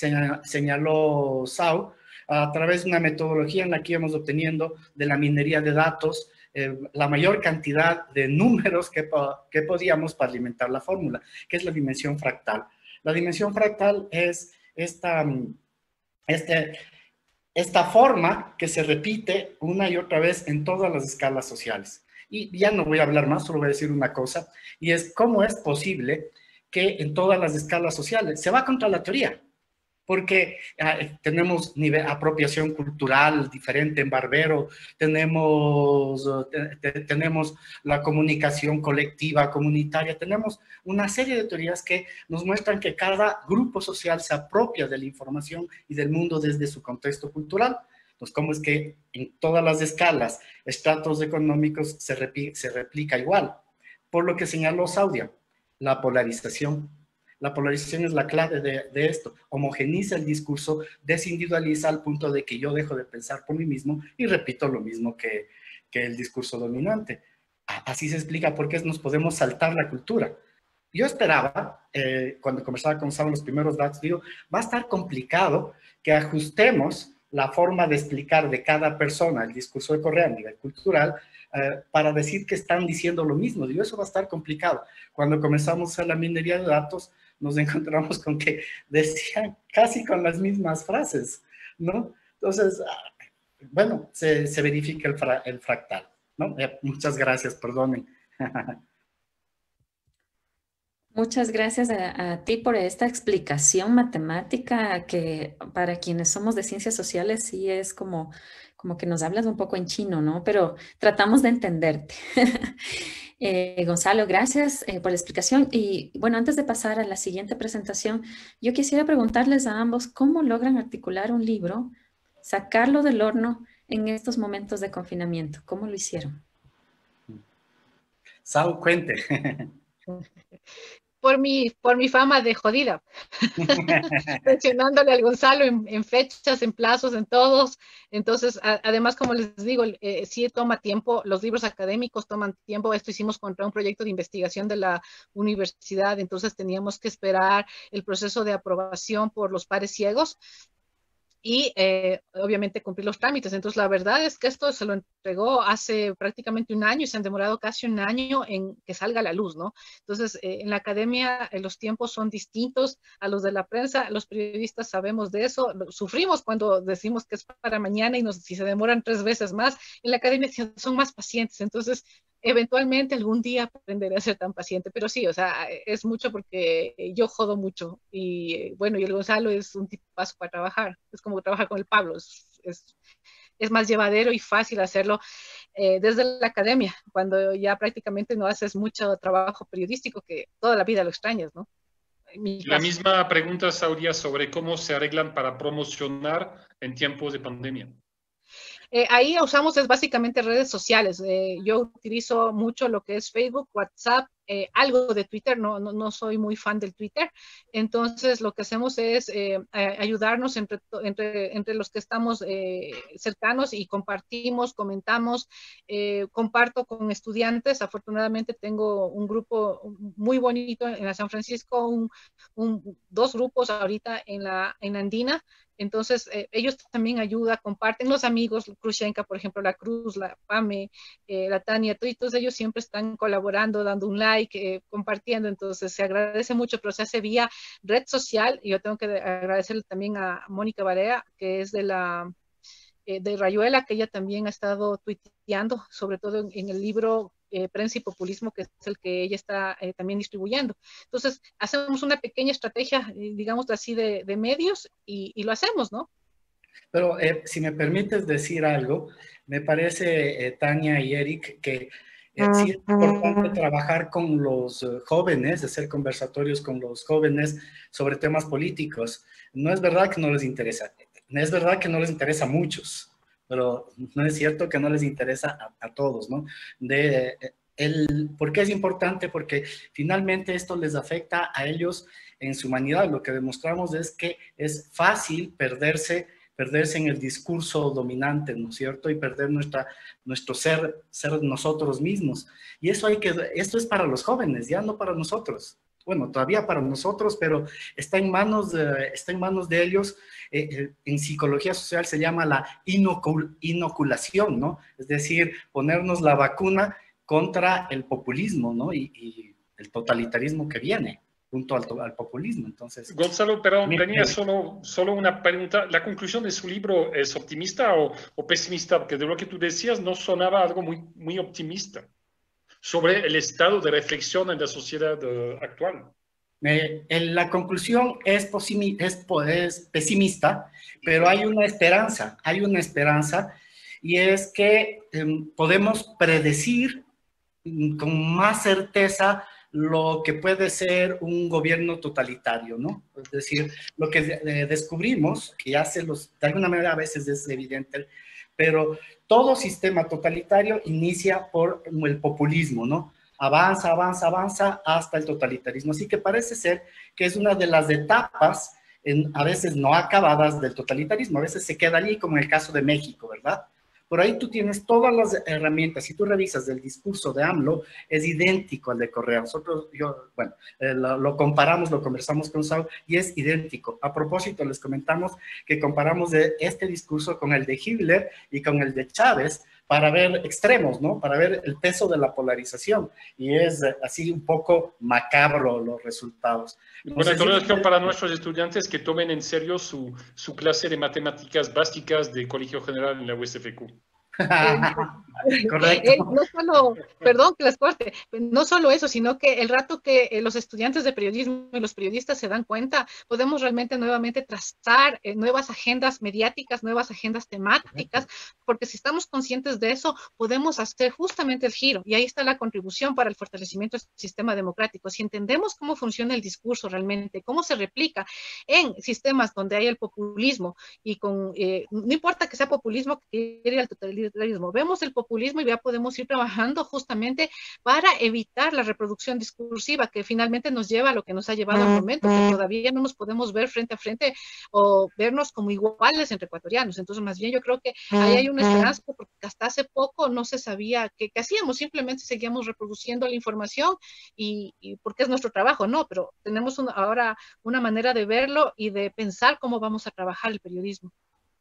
señaló Saúl, a través de una metodología en la que íbamos obteniendo de la minería de datos eh, la mayor cantidad de números que, que podíamos para alimentar la fórmula, que es la dimensión fractal. La dimensión fractal es esta, este, esta forma que se repite una y otra vez en todas las escalas sociales. Y ya no voy a hablar más, solo voy a decir una cosa, y es cómo es posible que en todas las escalas sociales se va contra la teoría. Porque eh, tenemos nivel, apropiación cultural diferente en Barbero, tenemos, te, te, tenemos la comunicación colectiva, comunitaria, tenemos una serie de teorías que nos muestran que cada grupo social se apropia de la información y del mundo desde su contexto cultural. Entonces, ¿cómo es que en todas las escalas, estratos económicos se, repli, se replica igual? Por lo que señaló Saudia, la polarización. La polarización es la clave de, de esto. Homogeniza el discurso, desindividualiza al punto de que yo dejo de pensar por mí mismo y repito lo mismo que, que el discurso dominante. Así se explica por qué nos podemos saltar la cultura. Yo esperaba, eh, cuando conversaba con Saúl los primeros datos, digo, va a estar complicado que ajustemos la forma de explicar de cada persona el discurso de Correa a nivel cultural eh, para decir que están diciendo lo mismo. Digo, eso va a estar complicado. Cuando comenzamos a hacer la minería de datos, nos encontramos con que decían casi con las mismas frases, ¿no? Entonces, bueno, se, se verifica el, fra, el fractal, ¿no? Eh, muchas gracias, perdonen. Muchas gracias a, a ti por esta explicación matemática que para quienes somos de ciencias sociales sí es como, como que nos hablas un poco en chino, ¿no? Pero tratamos de entenderte. Eh, Gonzalo, gracias eh, por la explicación. Y bueno, antes de pasar a la siguiente presentación, yo quisiera preguntarles a ambos cómo logran articular un libro, sacarlo del horno en estos momentos de confinamiento. ¿Cómo lo hicieron? Saúl, cuente. por mi, por mi fama de jodida, mencionándole al Gonzalo en, en fechas, en plazos, en todos. Entonces, a, además, como les digo, eh, sí toma tiempo, los libros académicos toman tiempo. Esto hicimos contra un proyecto de investigación de la universidad, entonces teníamos que esperar el proceso de aprobación por los pares ciegos y eh, obviamente cumplir los trámites. Entonces, la verdad es que esto se lo entregó hace prácticamente un año y se han demorado casi un año en que salga a la luz, ¿no? Entonces, eh, en la academia eh, los tiempos son distintos a los de la prensa. Los periodistas sabemos de eso. Sufrimos cuando decimos que es para mañana y nos, si se demoran tres veces más. En la academia son más pacientes. Entonces, eventualmente algún día aprenderé a ser tan paciente, pero sí, o sea, es mucho porque yo jodo mucho y bueno, y el Gonzalo es un tipazo para trabajar, es como trabajar con el Pablo, es, es, es más llevadero y fácil hacerlo eh, desde la academia, cuando ya prácticamente no haces mucho trabajo periodístico que toda la vida lo extrañas, ¿no? La misma pregunta, Saudia, sobre cómo se arreglan para promocionar en tiempos de pandemia. Eh, ahí usamos es básicamente redes sociales. Eh, yo utilizo mucho lo que es Facebook, WhatsApp, eh, algo de Twitter, no, no, no soy muy fan del Twitter. Entonces lo que hacemos es eh, ayudarnos entre, entre, entre los que estamos eh, cercanos y compartimos, comentamos, eh, comparto con estudiantes. Afortunadamente tengo un grupo muy bonito en la San Francisco, un, un, dos grupos ahorita en la en Andina. Entonces, eh, ellos también ayudan, comparten, los amigos, Krushenka, por ejemplo, la Cruz, la Pame, eh, la Tania, todos ellos siempre están colaborando, dando un like, eh, compartiendo, entonces se agradece mucho, pero se hace vía red social, y yo tengo que agradecerle también a Mónica Barea, que es de la eh, de Rayuela, que ella también ha estado tuiteando, sobre todo en, en el libro Eh, Prensa y Populismo, que es el que ella está eh, también distribuyendo. Entonces, hacemos una pequeña estrategia, eh, digamos así, de, de medios y, y lo hacemos, ¿no? Pero eh, si me permites decir algo, me parece, eh, Tania y Eric, que eh, sí es importante trabajar con los uh, jóvenes, hacer conversatorios con los jóvenes sobre temas políticos. No es verdad que no les interesa, es verdad que no les interesa a muchos, pero no es cierto que no les interesa a, a todos, ¿no? De, el, ¿Por qué es importante? Porque finalmente esto les afecta a ellos en su humanidad. Lo que demostramos es que es fácil perderse, perderse en el discurso dominante, ¿no es cierto? Y perder nuestra, nuestro ser, ser nosotros mismos. Y eso hay que, esto es para los jóvenes, ya no para nosotros. Bueno, todavía para nosotros, pero está en manos de, está en manos de ellos. Eh, en psicología social se llama la inocul, inoculación, ¿no? Es decir, ponernos la vacuna contra el populismo, ¿no? Y, y el totalitarismo que viene junto al, al populismo. Entonces, Gonzalo, pero tenía solo, solo una pregunta. ¿La conclusión de su libro es optimista o, o pesimista? Porque de lo que tú decías no sonaba algo muy, muy optimista sobre el estado de reflexión en la sociedad uh, actual. Eh, en la conclusión es, es, es pesimista, pero hay una esperanza, hay una esperanza, y es que eh, podemos predecir con más certeza lo que puede ser un gobierno totalitario, ¿no? Es decir, lo que de, descubrimos, que ya se los, de alguna manera a veces es evidente, pero todo sistema totalitario inicia por el populismo, ¿no? Avanza, avanza, avanza hasta el totalitarismo. Así que parece ser que es una de las etapas, en, a veces no acabadas, del totalitarismo. A veces se queda allí, como en el caso de México, ¿verdad? Por ahí tú tienes todas las herramientas. Si tú revisas el discurso de AMLO, es idéntico al de Correa. Nosotros, yo, bueno, eh, lo, lo comparamos, lo conversamos con Saúl y es idéntico. A propósito, les comentamos que comparamos de este discurso con el de Hitler y con el de Chávez para ver extremos, ¿no? Para ver el peso de la polarización. Y es eh, así un poco macabro los resultados. Bueno, entonces, yo, para nuestros estudiantes que tomen en serio su, su clase de matemáticas básicas de Colegio General en la U S F Q. Correcto. Eh, no solo, perdón que les corte, no solo eso, sino que el rato que eh, los estudiantes de periodismo y los periodistas se dan cuenta, podemos realmente nuevamente trazar eh, nuevas agendas mediáticas, nuevas agendas temáticas, porque si estamos conscientes de eso, podemos hacer justamente el giro, y ahí está la contribución para el fortalecimiento del sistema democrático. Si entendemos cómo funciona el discurso realmente, cómo se replica en sistemas donde hay el populismo, y con, eh, no importa que sea populismo que quiere el totalitarismo, periodismo. Vemos el populismo y ya podemos ir trabajando justamente para evitar la reproducción discursiva que finalmente nos lleva a lo que nos ha llevado al momento, que todavía no nos podemos ver frente a frente o vernos como iguales entre ecuatorianos. Entonces, más bien yo creo que ahí hay una esperanza, porque hasta hace poco no se sabía qué, qué hacíamos, simplemente seguíamos reproduciendo la información y, y porque es nuestro trabajo, no, pero tenemos una, ahora una manera de verlo y de pensar cómo vamos a trabajar el periodismo.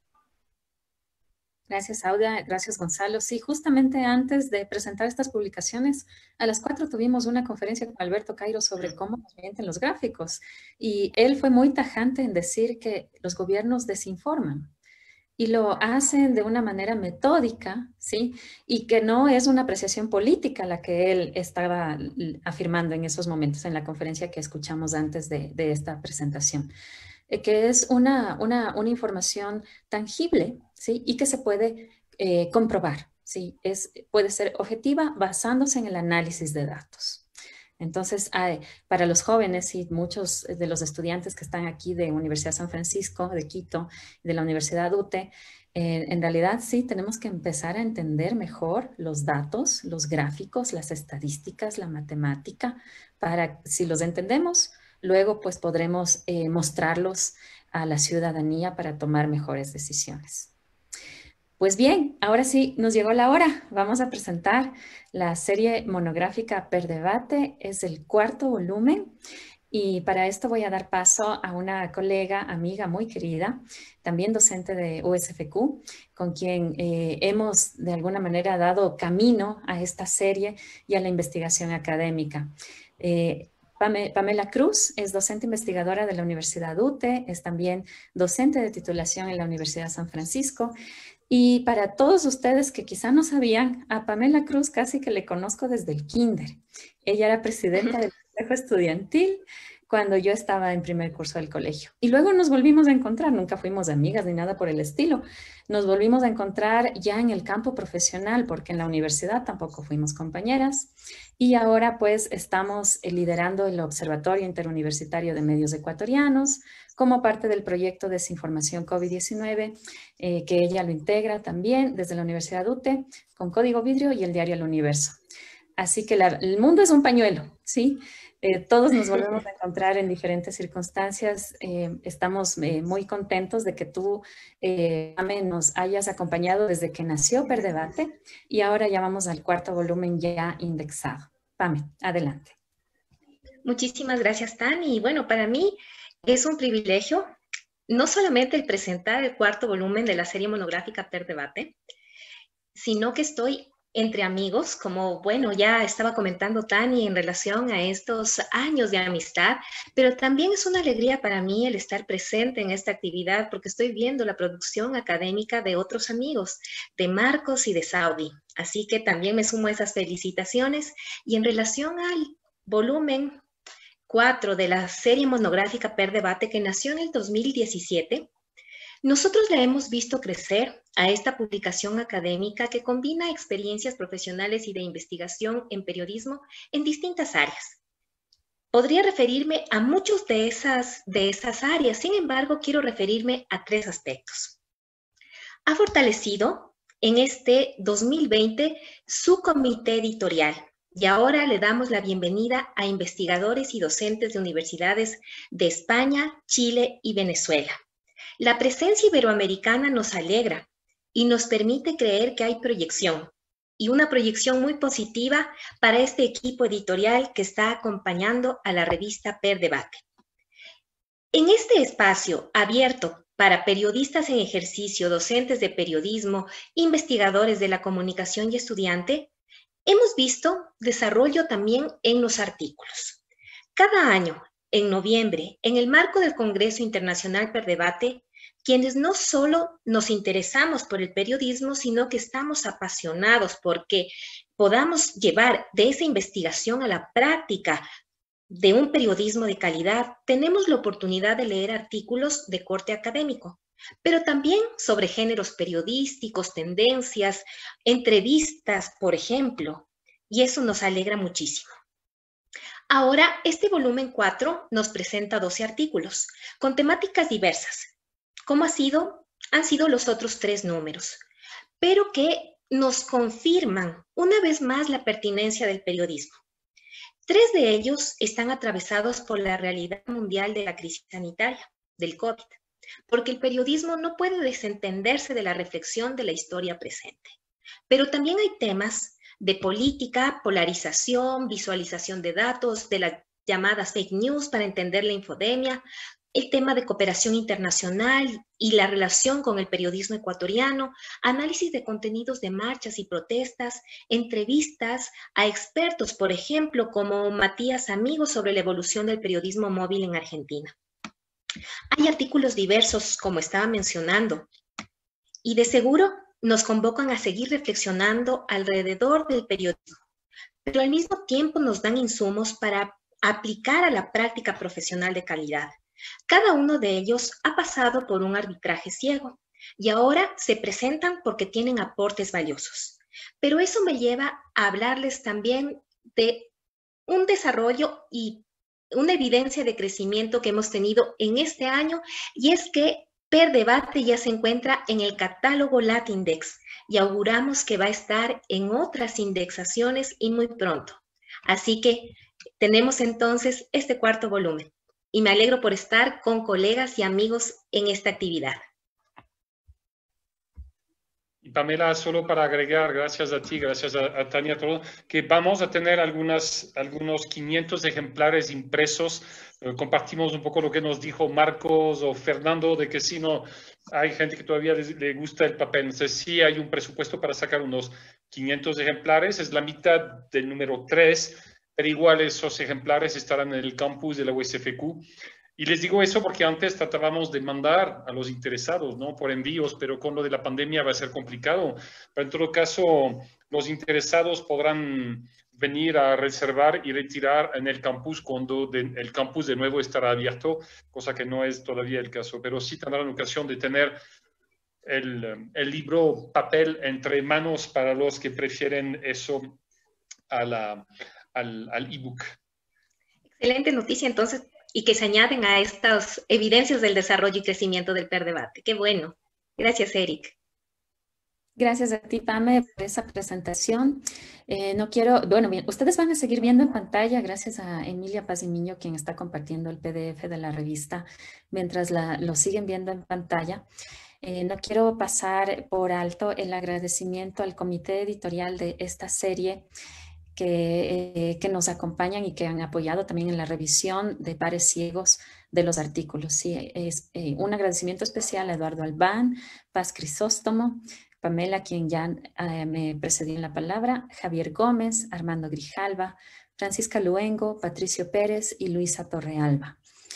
Gracias, Audia. Gracias, Gonzalo. Sí, justamente antes de presentar estas publicaciones, a las cuatro tuvimos una conferencia con Alberto Cairo sobre cómo nos mienten los gráficos. Y él fue muy tajante en decir que los gobiernos desinforman y lo hacen de una manera metódica, ¿sí? Y que no es una apreciación política la que él estaba afirmando en esos momentos en la conferencia que escuchamos antes de, de esta presentación. Que es una, una, una información tangible, ¿sí? Y que se puede eh, comprobar, ¿sí? Es, puede ser objetiva basándose en el análisis de datos. Entonces, hay, para los jóvenes y muchos de los estudiantes que están aquí de Universidad San Francisco, de Quito, de la Universidad U T E, eh, en realidad sí tenemos que empezar a entender mejor los datos, los gráficos, las estadísticas, la matemática, para si los entendemos, luego, pues, podremos eh, mostrarlos a la ciudadanía para tomar mejores decisiones. Pues bien, ahora sí nos llegó la hora. Vamos a presentar la serie monográfica Per Debate. Es el cuarto volumen. Y para esto voy a dar paso a una colega, amiga muy querida, también docente de U S F Q, con quien eh, hemos de alguna manera dado camino a esta serie y a la investigación académica. Eh, Pamela Cruz es docente investigadora de la Universidad U T E, es también docente de titulación en la Universidad San Francisco. Y para todos ustedes que quizá no sabían, a Pamela Cruz casi que le conozco desde el kinder. Ella era presidenta del Consejo Estudiantil cuando yo estaba en primer curso del colegio. Y luego nos volvimos a encontrar, nunca fuimos amigas ni nada por el estilo. Nos volvimos a encontrar ya en el campo profesional, porque en la universidad tampoco fuimos compañeras. Y ahora pues estamos liderando el Observatorio Interuniversitario de Medios Ecuatorianos como parte del proyecto Desinformación COVID diecinueve, eh, que ella lo integra también desde la Universidad U T E con Código Vidrio y el diario El Universo. Así que la, el mundo es un pañuelo, ¿sí? Eh, todos nos volvemos a encontrar en diferentes circunstancias. Eh, estamos eh, muy contentos de que tú, eh, Pame, nos hayas acompañado desde que nació Per Debate y ahora ya vamos al cuarto volumen ya indexado. Pame, adelante. Muchísimas gracias, Tani. Y bueno, para mí es un privilegio no solamente el presentar el cuarto volumen de la serie monográfica Per Debate, sino que estoy entre amigos, como, bueno, ya estaba comentando Tani en relación a estos años de amistad, pero también es una alegría para mí el estar presente en esta actividad porque estoy viendo la producción académica de otros amigos, de Marcos y de Saudi. Así que también me sumo a esas felicitaciones. Y en relación al volumen cuatro de la serie monográfica Per Debate, que nació en el dos mil diecisiete, nosotros la hemos visto crecer a esta publicación académica que combina experiencias profesionales y de investigación en periodismo en distintas áreas. Podría referirme a muchas de esas, de esas áreas, sin embargo, quiero referirme a tres aspectos. Ha fortalecido en este dos mil veinte su comité editorial y ahora le damos la bienvenida a investigadores y docentes de universidades de España, Chile y Venezuela. La presencia iberoamericana nos alegra y nos permite creer que hay proyección, y una proyección muy positiva para este equipo editorial que está acompañando a la revista Per Debate. En este espacio abierto para periodistas en ejercicio, docentes de periodismo, investigadores de la comunicación y estudiante, hemos visto desarrollo también en los artículos. Cada año, en noviembre, en el marco del Congreso Internacional Per Debate, quienes no solo nos interesamos por el periodismo, sino que estamos apasionados porque podamos llevar de esa investigación a la práctica de un periodismo de calidad, tenemos la oportunidad de leer artículos de corte académico, pero también sobre géneros periodísticos, tendencias, entrevistas, por ejemplo, y eso nos alegra muchísimo. Ahora, este volumen cuatro nos presenta doce artículos con temáticas diversas, como ha sido, han sido los otros tres números, pero que nos confirman una vez más la pertinencia del periodismo. Tres de ellos están atravesados por la realidad mundial de la crisis sanitaria, del COVID, porque el periodismo no puede desentenderse de la reflexión de la historia presente. Pero también hay temas de política, polarización, visualización de datos, de las llamadas fake news para entender la infodemia, el tema de cooperación internacional y la relación con el periodismo ecuatoriano, análisis de contenidos de marchas y protestas, entrevistas a expertos, por ejemplo, como Matías Amigo sobre la evolución del periodismo móvil en Argentina. Hay artículos diversos, como estaba mencionando, y de seguro nos convocan a seguir reflexionando alrededor del periodismo, pero al mismo tiempo nos dan insumos para aplicar a la práctica profesional de calidad. Cada uno de ellos ha pasado por un arbitraje ciego y ahora se presentan porque tienen aportes valiosos. Pero eso me lleva a hablarles también de un desarrollo y una evidencia de crecimiento que hemos tenido en este año, y es que PERDebate ya se encuentra en el catálogo Latindex y auguramos que va a estar en otras indexaciones y muy pronto. Así que tenemos entonces este cuarto volumen. Y me alegro por estar con colegas y amigos en esta actividad. Y Pamela, solo para agregar, gracias a ti, gracias a, a Tania, todo, que vamos a tener algunas, algunos quinientos ejemplares impresos. Eh, compartimos un poco lo que nos dijo Marcos o Fernando, de que si no, hay gente que todavía les, le gusta el papel. Entonces sí hay un presupuesto para sacar unos quinientos ejemplares, es la mitad del número tres. Pero igual esos ejemplares estarán en el campus de la U S F Q. Y les digo eso porque antes tratábamos de mandar a los interesados, ¿no? Por envíos, pero con lo de la pandemia va a ser complicado. Pero en todo caso, los interesados podrán venir a reservar y retirar en el campus cuando de, el campus de nuevo estará abierto, cosa que no es todavía el caso. Pero sí tendrán ocasión de tener el, el libro papel entre manos para los que prefieren eso a la... al, al ebook. Excelente noticia entonces, y que se añaden a estas evidencias del desarrollo y crecimiento del PERDebate. Qué bueno. Gracias, Eric. Gracias a ti, Pame, por esa presentación. Eh, no quiero, bueno, bien, ustedes van a seguir viendo en pantalla, gracias a Emilia Pazimiño, quien está compartiendo el P D F de la revista, mientras la, lo siguen viendo en pantalla. Eh, no quiero pasar por alto el agradecimiento al comité editorial de esta serie, Que, eh, que nos acompañan y que han apoyado también en la revisión de pares ciegos de los artículos. Sí, es eh, un agradecimiento especial a Eduardo Albán, Paz Crisóstomo, Pamela, quien ya eh, me precedió en la palabra, Javier Gómez, Armando Grijalva, Francisca Luengo, Patricio Pérez y Luisa Torrealba.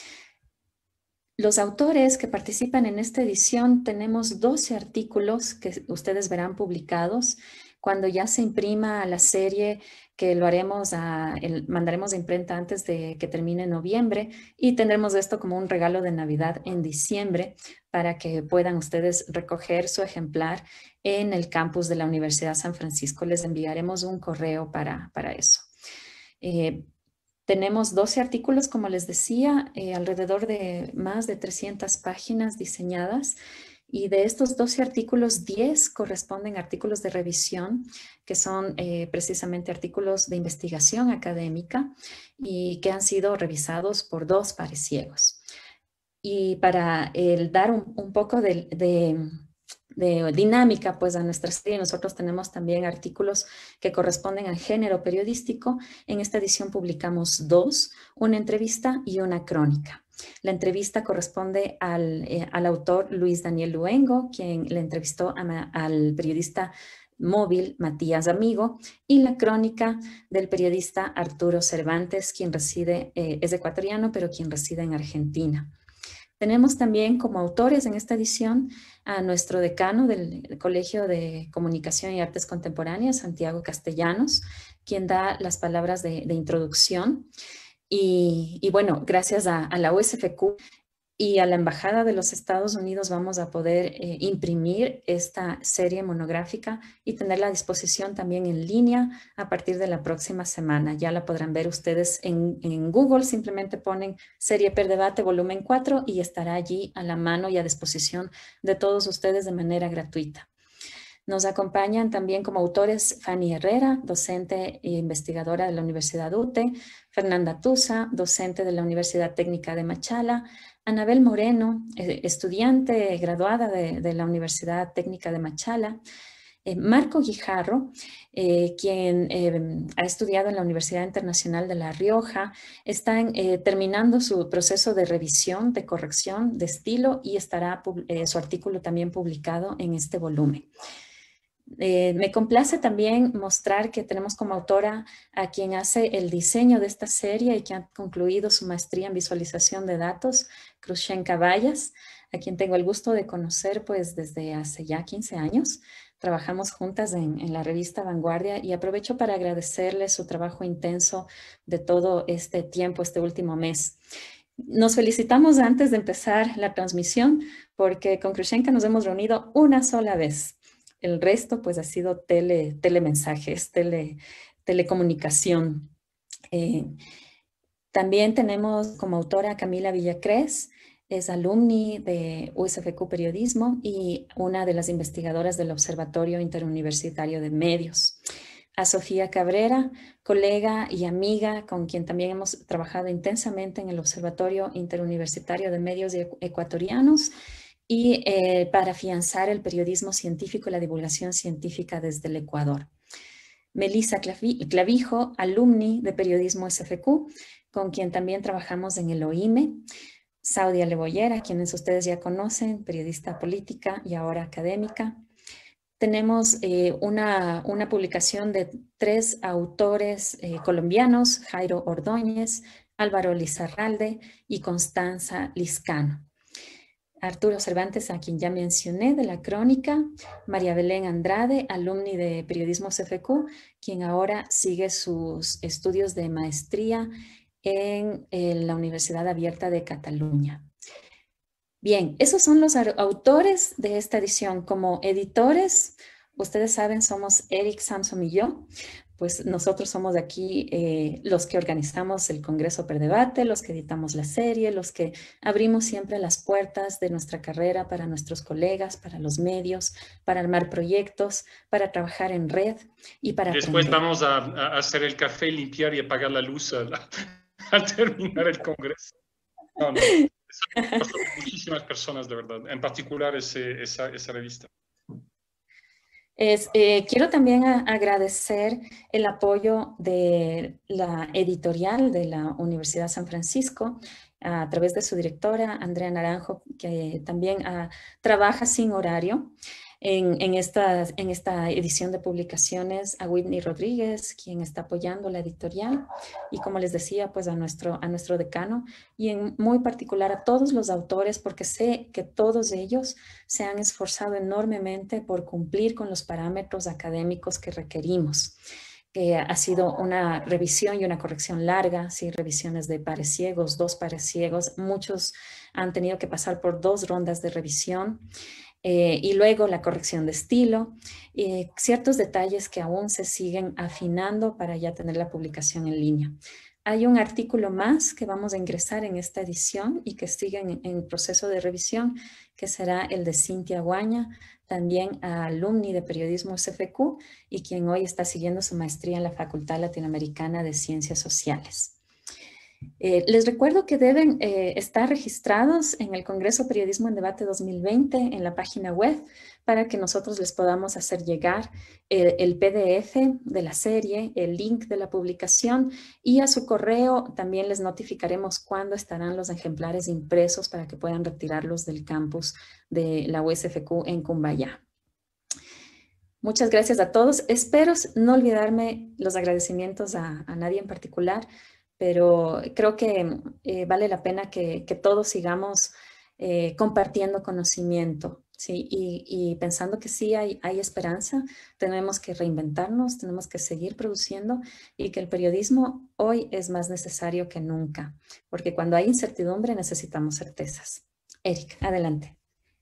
Los autores que participan en esta edición, tenemos doce artículos que ustedes verán publicados. Cuando ya se imprima la serie, que lo haremos, a, el, mandaremos de imprenta antes de que termine noviembre, y tendremos esto como un regalo de Navidad en diciembre para que puedan ustedes recoger su ejemplar en el campus de la Universidad San Francisco. Les enviaremos un correo para, para eso. Eh, Tenemos doce artículos, como les decía, eh, alrededor de más de trescientas páginas diseñadas. Y de estos doce artículos, diez corresponden a artículos de revisión, que son eh, precisamente artículos de investigación académica y que han sido revisados por dos pares ciegos. Y para el dar un, un poco de, de, de dinámica pues, a nuestra serie, nosotros tenemos también artículos que corresponden al género periodístico. En esta edición publicamos dos, una entrevista y una crónica. La entrevista corresponde al, eh, al autor Luis Daniel Luengo, quien le entrevistó a, al periodista móvil Matías Amigo, y la crónica del periodista Arturo Cervantes, quien reside, eh, es ecuatoriano, pero quien reside en Argentina. Tenemos también como autores en esta edición a nuestro decano del Colegio de Comunicación y Artes Contemporáneas, Santiago Castellanos, quien da las palabras de, de introducción. Y, y bueno, gracias a, a la U S F Q y a la Embajada de los Estados Unidos vamos a poder eh, imprimir esta serie monográfica y tenerla a disposición también en línea a partir de la próxima semana. Ya la podrán ver ustedes en, en Google, simplemente ponen Serie PERDebate volumen cuatro y estará allí a la mano y a disposición de todos ustedes de manera gratuita. Nos acompañan también como autores Fanny Herrera, docente e investigadora de la Universidad U T E, Fernanda Tusa, docente de la Universidad Técnica de Machala, Anabel Moreno, estudiante graduada de, de la Universidad Técnica de Machala, eh, Marco Guijarro, eh, quien eh, ha estudiado en la Universidad Internacional de La Rioja, está en, eh, terminando su proceso de revisión, de corrección de estilo y estará eh, su artículo también publicado en este volumen. Eh, me complace también mostrar que tenemos como autora a quien hace el diseño de esta serie y que ha concluido su maestría en visualización de datos, Krushenka Vallas, a quien tengo el gusto de conocer pues desde hace ya quince años. Trabajamos juntas en, en la revista Vanguardia y aprovecho para agradecerle su trabajo intenso de todo este tiempo, este último mes. Nos felicitamos antes de empezar la transmisión porque con Krushenka nos hemos reunido una sola vez. El resto pues ha sido tele, telemensajes, tele, telecomunicación. Eh, también tenemos como autora a Camila Villacrés, es alumni de U S F Q Periodismo y una de las investigadoras del Observatorio Interuniversitario de Medios. A Sofía Cabrera, colega y amiga con quien también hemos trabajado intensamente en el Observatorio Interuniversitario de Medios Ecuatorianos y eh, para afianzar el periodismo científico y la divulgación científica desde el Ecuador. Melissa Clavijo, alumni de Periodismo S F Q, con quien también trabajamos en el O I M E. Saudia Lebollera, quienes ustedes ya conocen, periodista política y ahora académica. Tenemos eh, una, una publicación de tres autores eh, colombianos, Jairo Ordóñez, Álvaro Lizarralde y Constanza Liscano. Arturo Cervantes, a quien ya mencioné, de la Crónica, María Belén Andrade, alumni de Periodismo C F Q, quien ahora sigue sus estudios de maestría en, en la Universidad Abierta de Cataluña. Bien, esos son los autores de esta edición. Como editores, ustedes saben, somos Eric, Samson y yo. Pues nosotros somos aquí eh, los que organizamos el Congreso Perdebate, los que editamos la serie, los que abrimos siempre las puertas de nuestra carrera para nuestros colegas, para los medios, para armar proyectos, para trabajar en red y para Después aprender. vamos a, a hacer el café, limpiar y apagar la luz al, al terminar el Congreso. No, no. Son muchísimas personas, de verdad, en particular ese, esa, esa revista. Es, eh, quiero también a, agradecer el apoyo de la editorial de la Universidad San Francisco a través de su directora, Andrea Naranjo, que también uh, trabaja sin horario en, en, esta, en esta edición de publicaciones, a Whitney Rodríguez, quien está apoyando la editorial, y como les decía, pues a nuestro, a nuestro decano, y en muy particular a todos los autores, porque sé que todos ellos se han esforzado enormemente por cumplir con los parámetros académicos que requerimos. Que ha sido una revisión y una corrección larga, sí, revisiones de pares ciegos, dos pares ciegos, muchos han tenido que pasar por dos rondas de revisión. Eh, y luego la corrección de estilo, eh, ciertos detalles que aún se siguen afinando para ya tener la publicación en línea. Hay un artículo más que vamos a ingresar en esta edición y que sigue en, en proceso de revisión, que será el de Cintia Guaña, también alumni de Periodismo S F Q y quien hoy está siguiendo su maestría en la Facultad Latinoamericana de Ciencias Sociales. Eh, les recuerdo que deben eh, estar registrados en el Congreso Periodismo en Debate dos mil veinte en la página web para que nosotros les podamos hacer llegar eh, el P D F de la serie, el link de la publicación y a su correo también les notificaremos cuándo estarán los ejemplares impresos para que puedan retirarlos del campus de la U S F Q en Cumbayá. Muchas gracias a todos. Espero no olvidarme los agradecimientos a, a nadie en particular, pero creo que eh, vale la pena que, que todos sigamos eh, compartiendo conocimiento, ¿sí? Y, y pensando que sí hay, hay esperanza, tenemos que reinventarnos, tenemos que seguir produciendo y que el periodismo hoy es más necesario que nunca, porque cuando hay incertidumbre necesitamos certezas. Eric, adelante.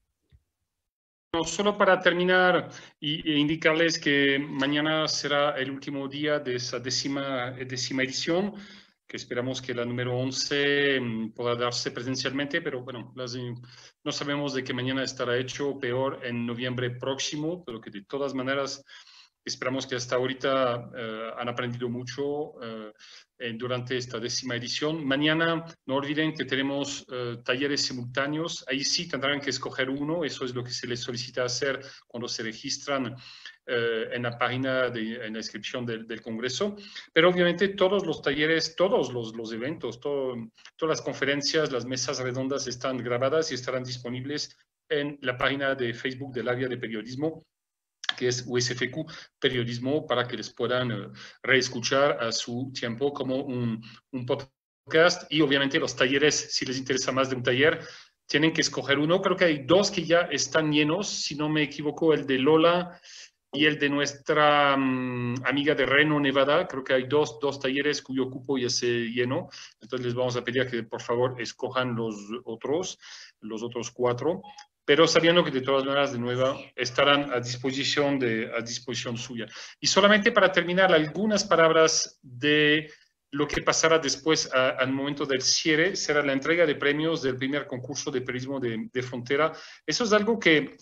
Solo para terminar y, e indicarles que mañana será el último día de esa décima, décima edición. que esperamos que la número once pueda darse presencialmente, pero bueno, las, no sabemos de qué mañana estará hecho o peor en noviembre próximo, pero que de todas maneras esperamos que hasta ahorita eh, han aprendido mucho eh, durante esta décima edición. Mañana no olviden que tenemos eh, talleres simultáneos, ahí sí tendrán que escoger uno, eso es lo que se les solicita hacer cuando se registran eh, en la página, de, en la inscripción del, del Congreso, pero obviamente todos los talleres, todos los, los eventos, todo, todas las conferencias, las mesas redondas están grabadas y estarán disponibles en la página de Facebook del área de periodismo, que es U S F Q Periodismo, para que les puedan uh, reescuchar a su tiempo como un, un podcast. Y obviamente los talleres, si les interesa más de un taller, tienen que escoger uno. Creo que hay dos que ya están llenos, si no me equivoco, el de Lola y el de nuestra um, amiga de Reno, Nevada. Creo que hay dos, dos talleres cuyo cupo ya se llenó. Entonces les vamos a pedir que por favor escojan los otros, los otros cuatro. Pero sabiendo que de todas maneras, de nuevo, estarán a disposición, de, a disposición suya. Y solamente para terminar, algunas palabras de lo que pasará después a, al momento del cierre, será la entrega de premios del primer concurso de periodismo de, de frontera. Eso es algo que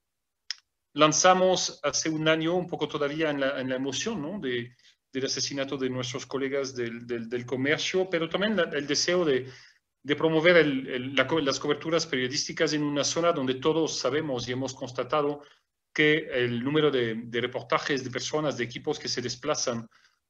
lanzamos hace un año, un poco todavía en la, en la emoción, ¿no? de, del asesinato de nuestros colegas del, del, del comercio, pero también la, el deseo de de promover el, el, la, las coberturas periodísticas en una zona donde todos sabemos y hemos constatado que el número de, de reportajes de personas, de equipos que se desplazan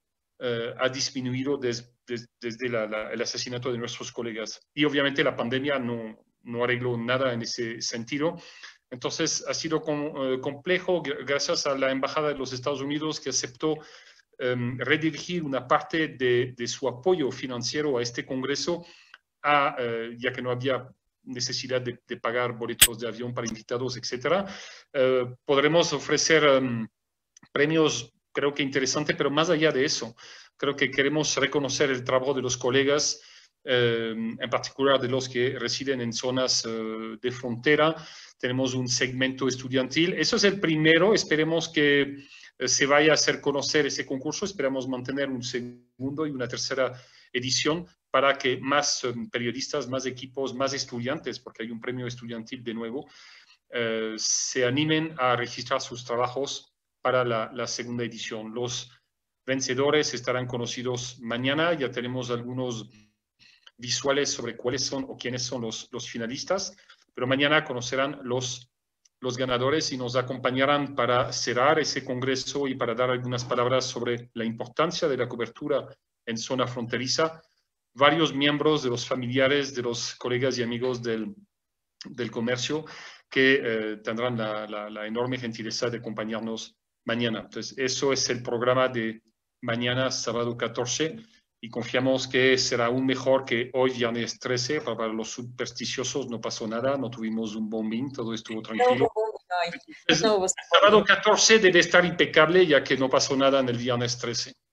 eh, ha disminuido des, des, desde la, la, el asesinato de nuestros colegas. Y obviamente la pandemia no, no arregló nada en ese sentido. Entonces ha sido com, eh, complejo gracias a la Embajada de los Estados Unidos, que aceptó eh, redirigir una parte de, de su apoyo financiero a este congreso, A, uh, ya que no había necesidad de, de pagar boletos de avión para invitados, etcétera. Uh, podremos ofrecer um, premios, creo que interesantes, pero más allá de eso, creo que queremos reconocer el trabajo de los colegas, uh, en particular de los que residen en zonas uh, de frontera. Tenemos un segmento estudiantil. Eso es el primero. Esperemos que uh, se vaya a hacer conocer ese concurso. Esperamos mantener un segundo y una tercera edición, para que más um, periodistas, más equipos, más estudiantes, porque hay un premio estudiantil de nuevo, eh, se animen a registrar sus trabajos para la, la segunda edición. Los vencedores estarán conocidos mañana, ya tenemos algunos visuales sobre cuáles son o quiénes son los, los finalistas, pero mañana conocerán los, los ganadores y nos acompañarán para cerrar ese congreso y para dar algunas palabras sobre la importancia de la cobertura en zona fronteriza. Varios miembros de los familiares, de los colegas y amigos del, del comercio que eh, tendrán la, la, la enorme gentileza de acompañarnos mañana. Entonces, eso es el programa de mañana, sábado catorce, y confiamos que será aún mejor que hoy, viernes trece. Para los supersticiosos no pasó nada, no tuvimos un bombín, todo estuvo tranquilo. Entonces, el sábado catorce debe estar impecable, ya que no pasó nada en el viernes trece.